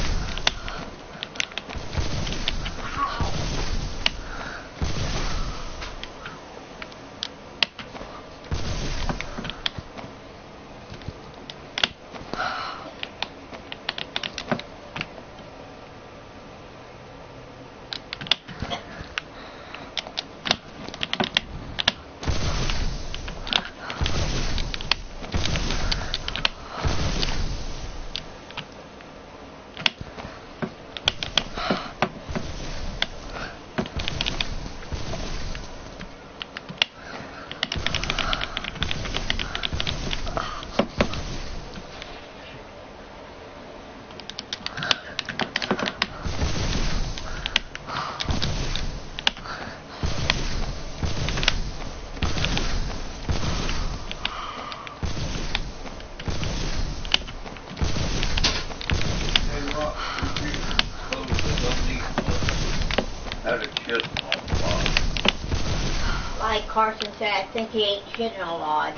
Carson said, I think he ain't shitting a lot.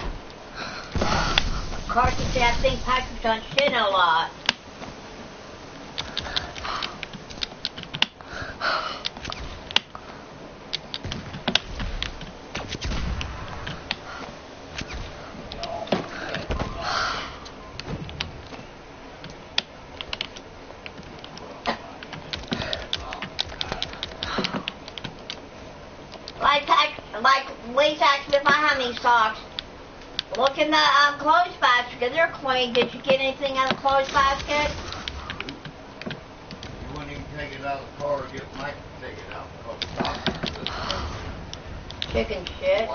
Carson said, I think Patrick's on shitting a lot. Like Lisa asked me if I have any socks. Look in the clothes basket. They're clean. Did you get anything out of the clothes basket? You wouldn't even take it out of the car or get Mike to take it out because the doctor Chicken shit.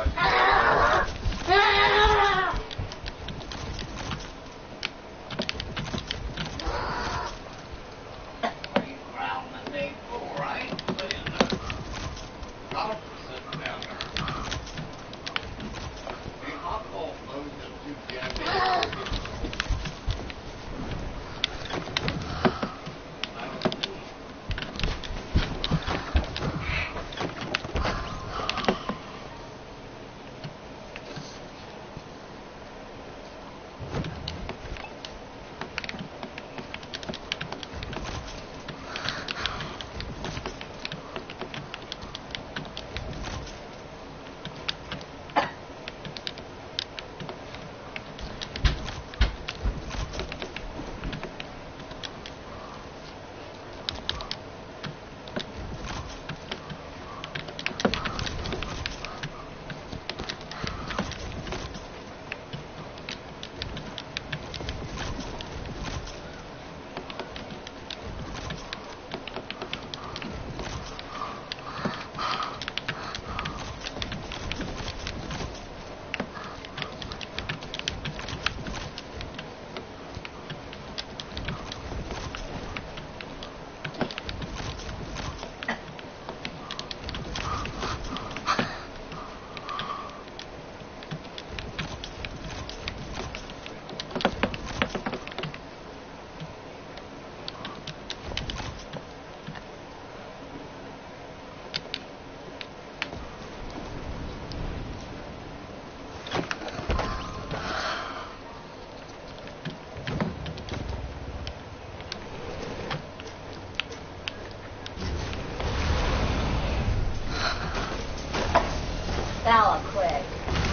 That was quick.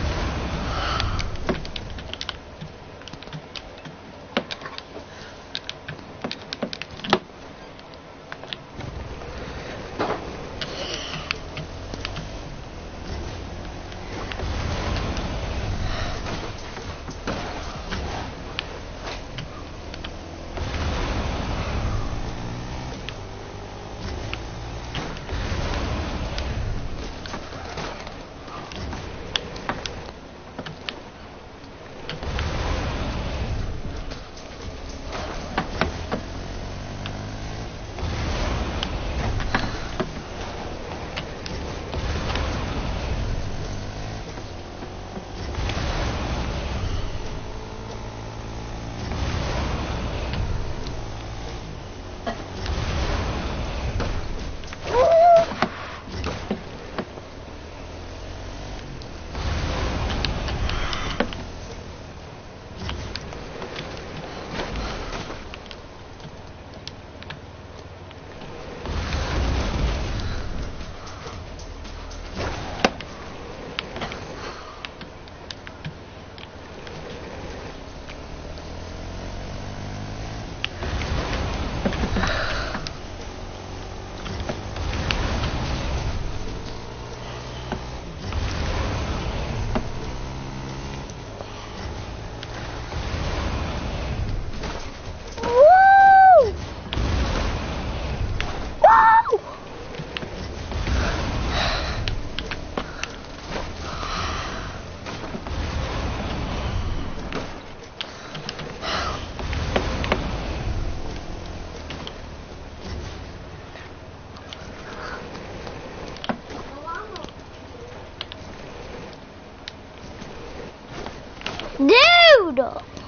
Dude!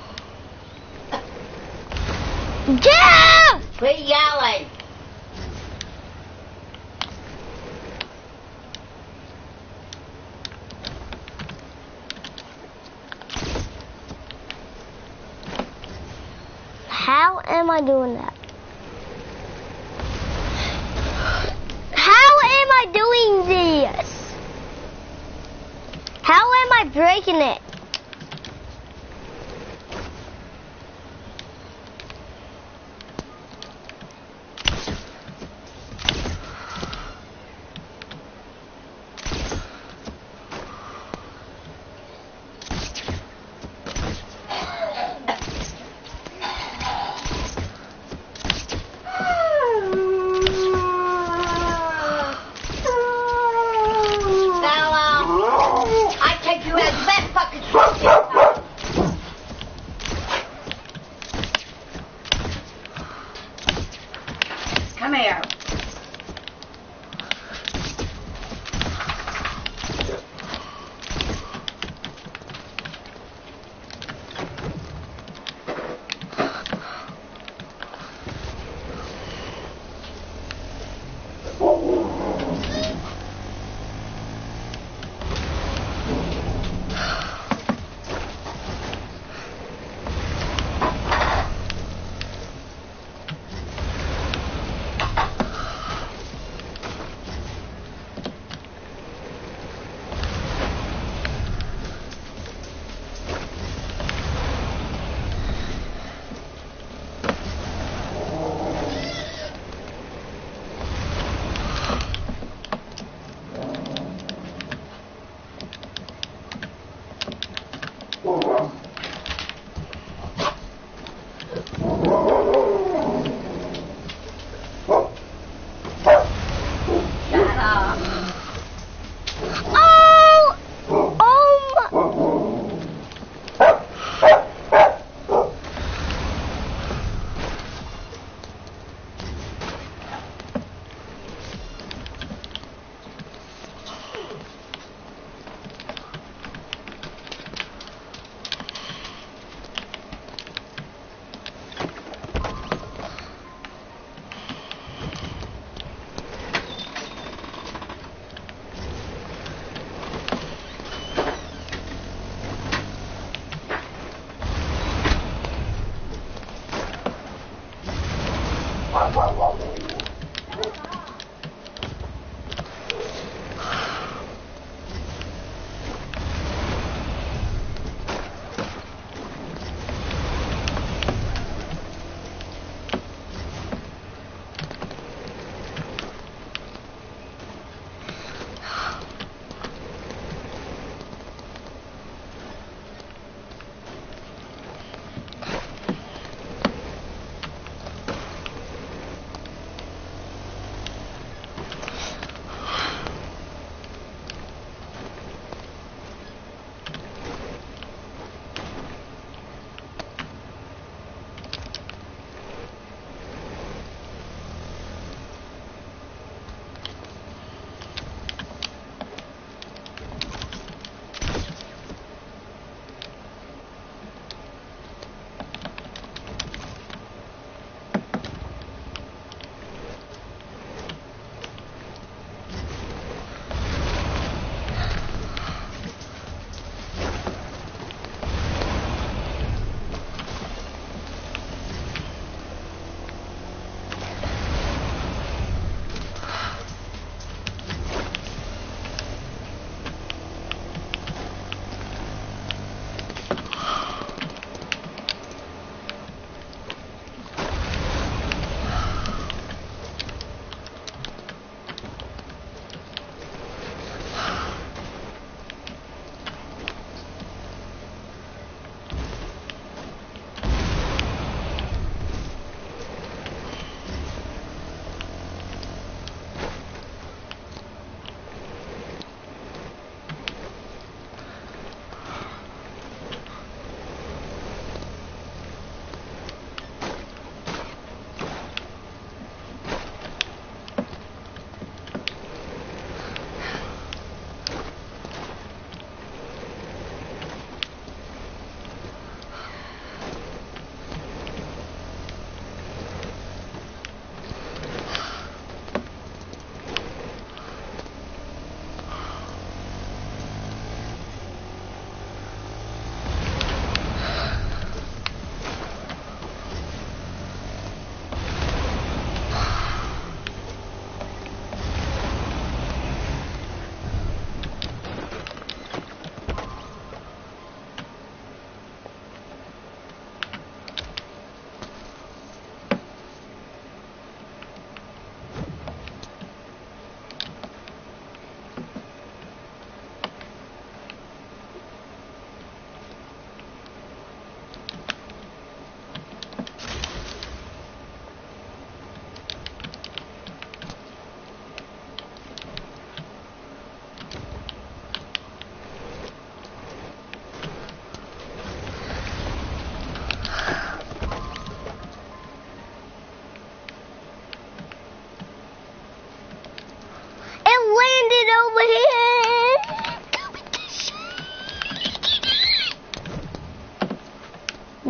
Dude! Quit yelling. How am I doing that? How am I doing this? How am I breaking it?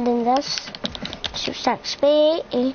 And then this. Shift stack speed.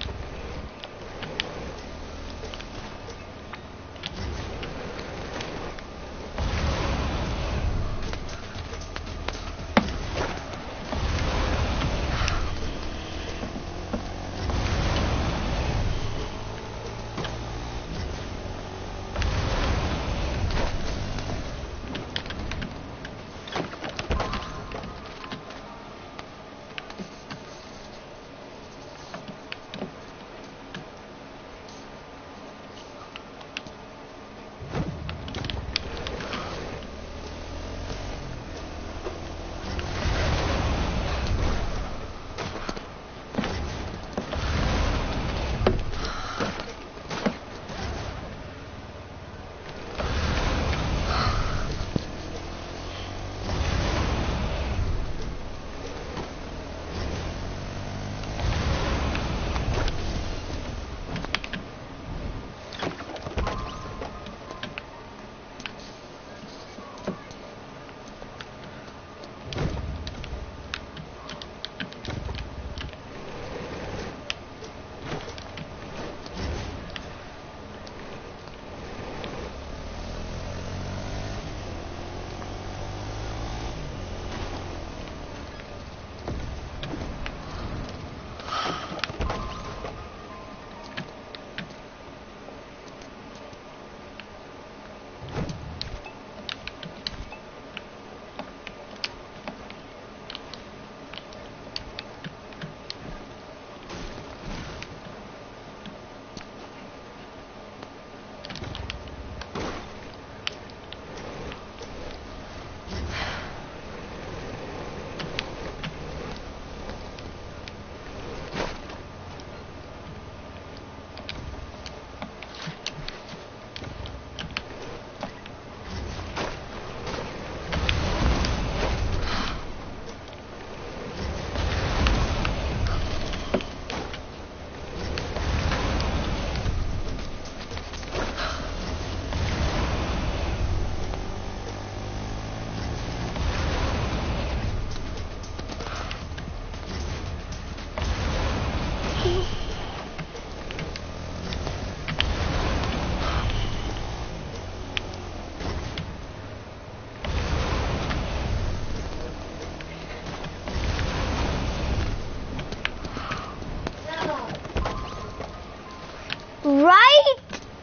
Right?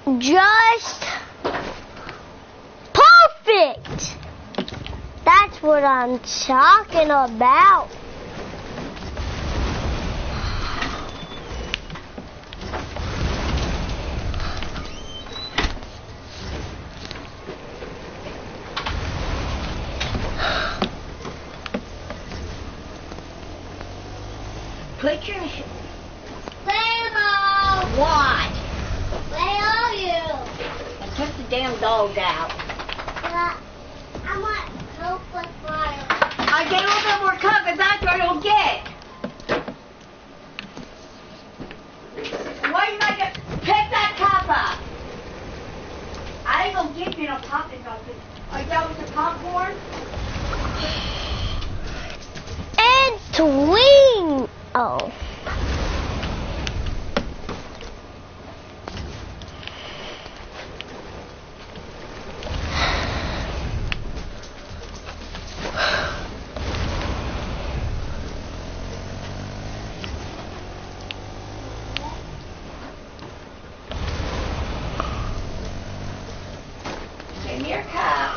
Just perfect. That's what I'm talking about. Put your... Grandma! What? Where are you? I took the damn dog out. I want help with water. I get a little bit more cup and that's what I'll get. Why you not gonna pick that cup up? I ain't gonna give you no pop and nothing. Are you done with the popcorn? And twing. Oh. Give me your cup.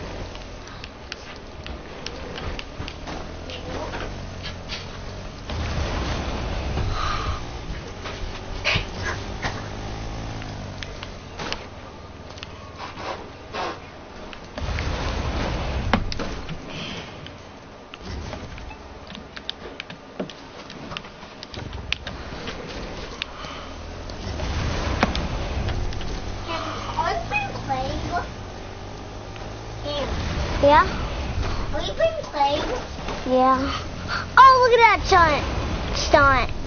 I've been playing with him. Yeah? We've been playing. Yeah. Oh, look at that stunt.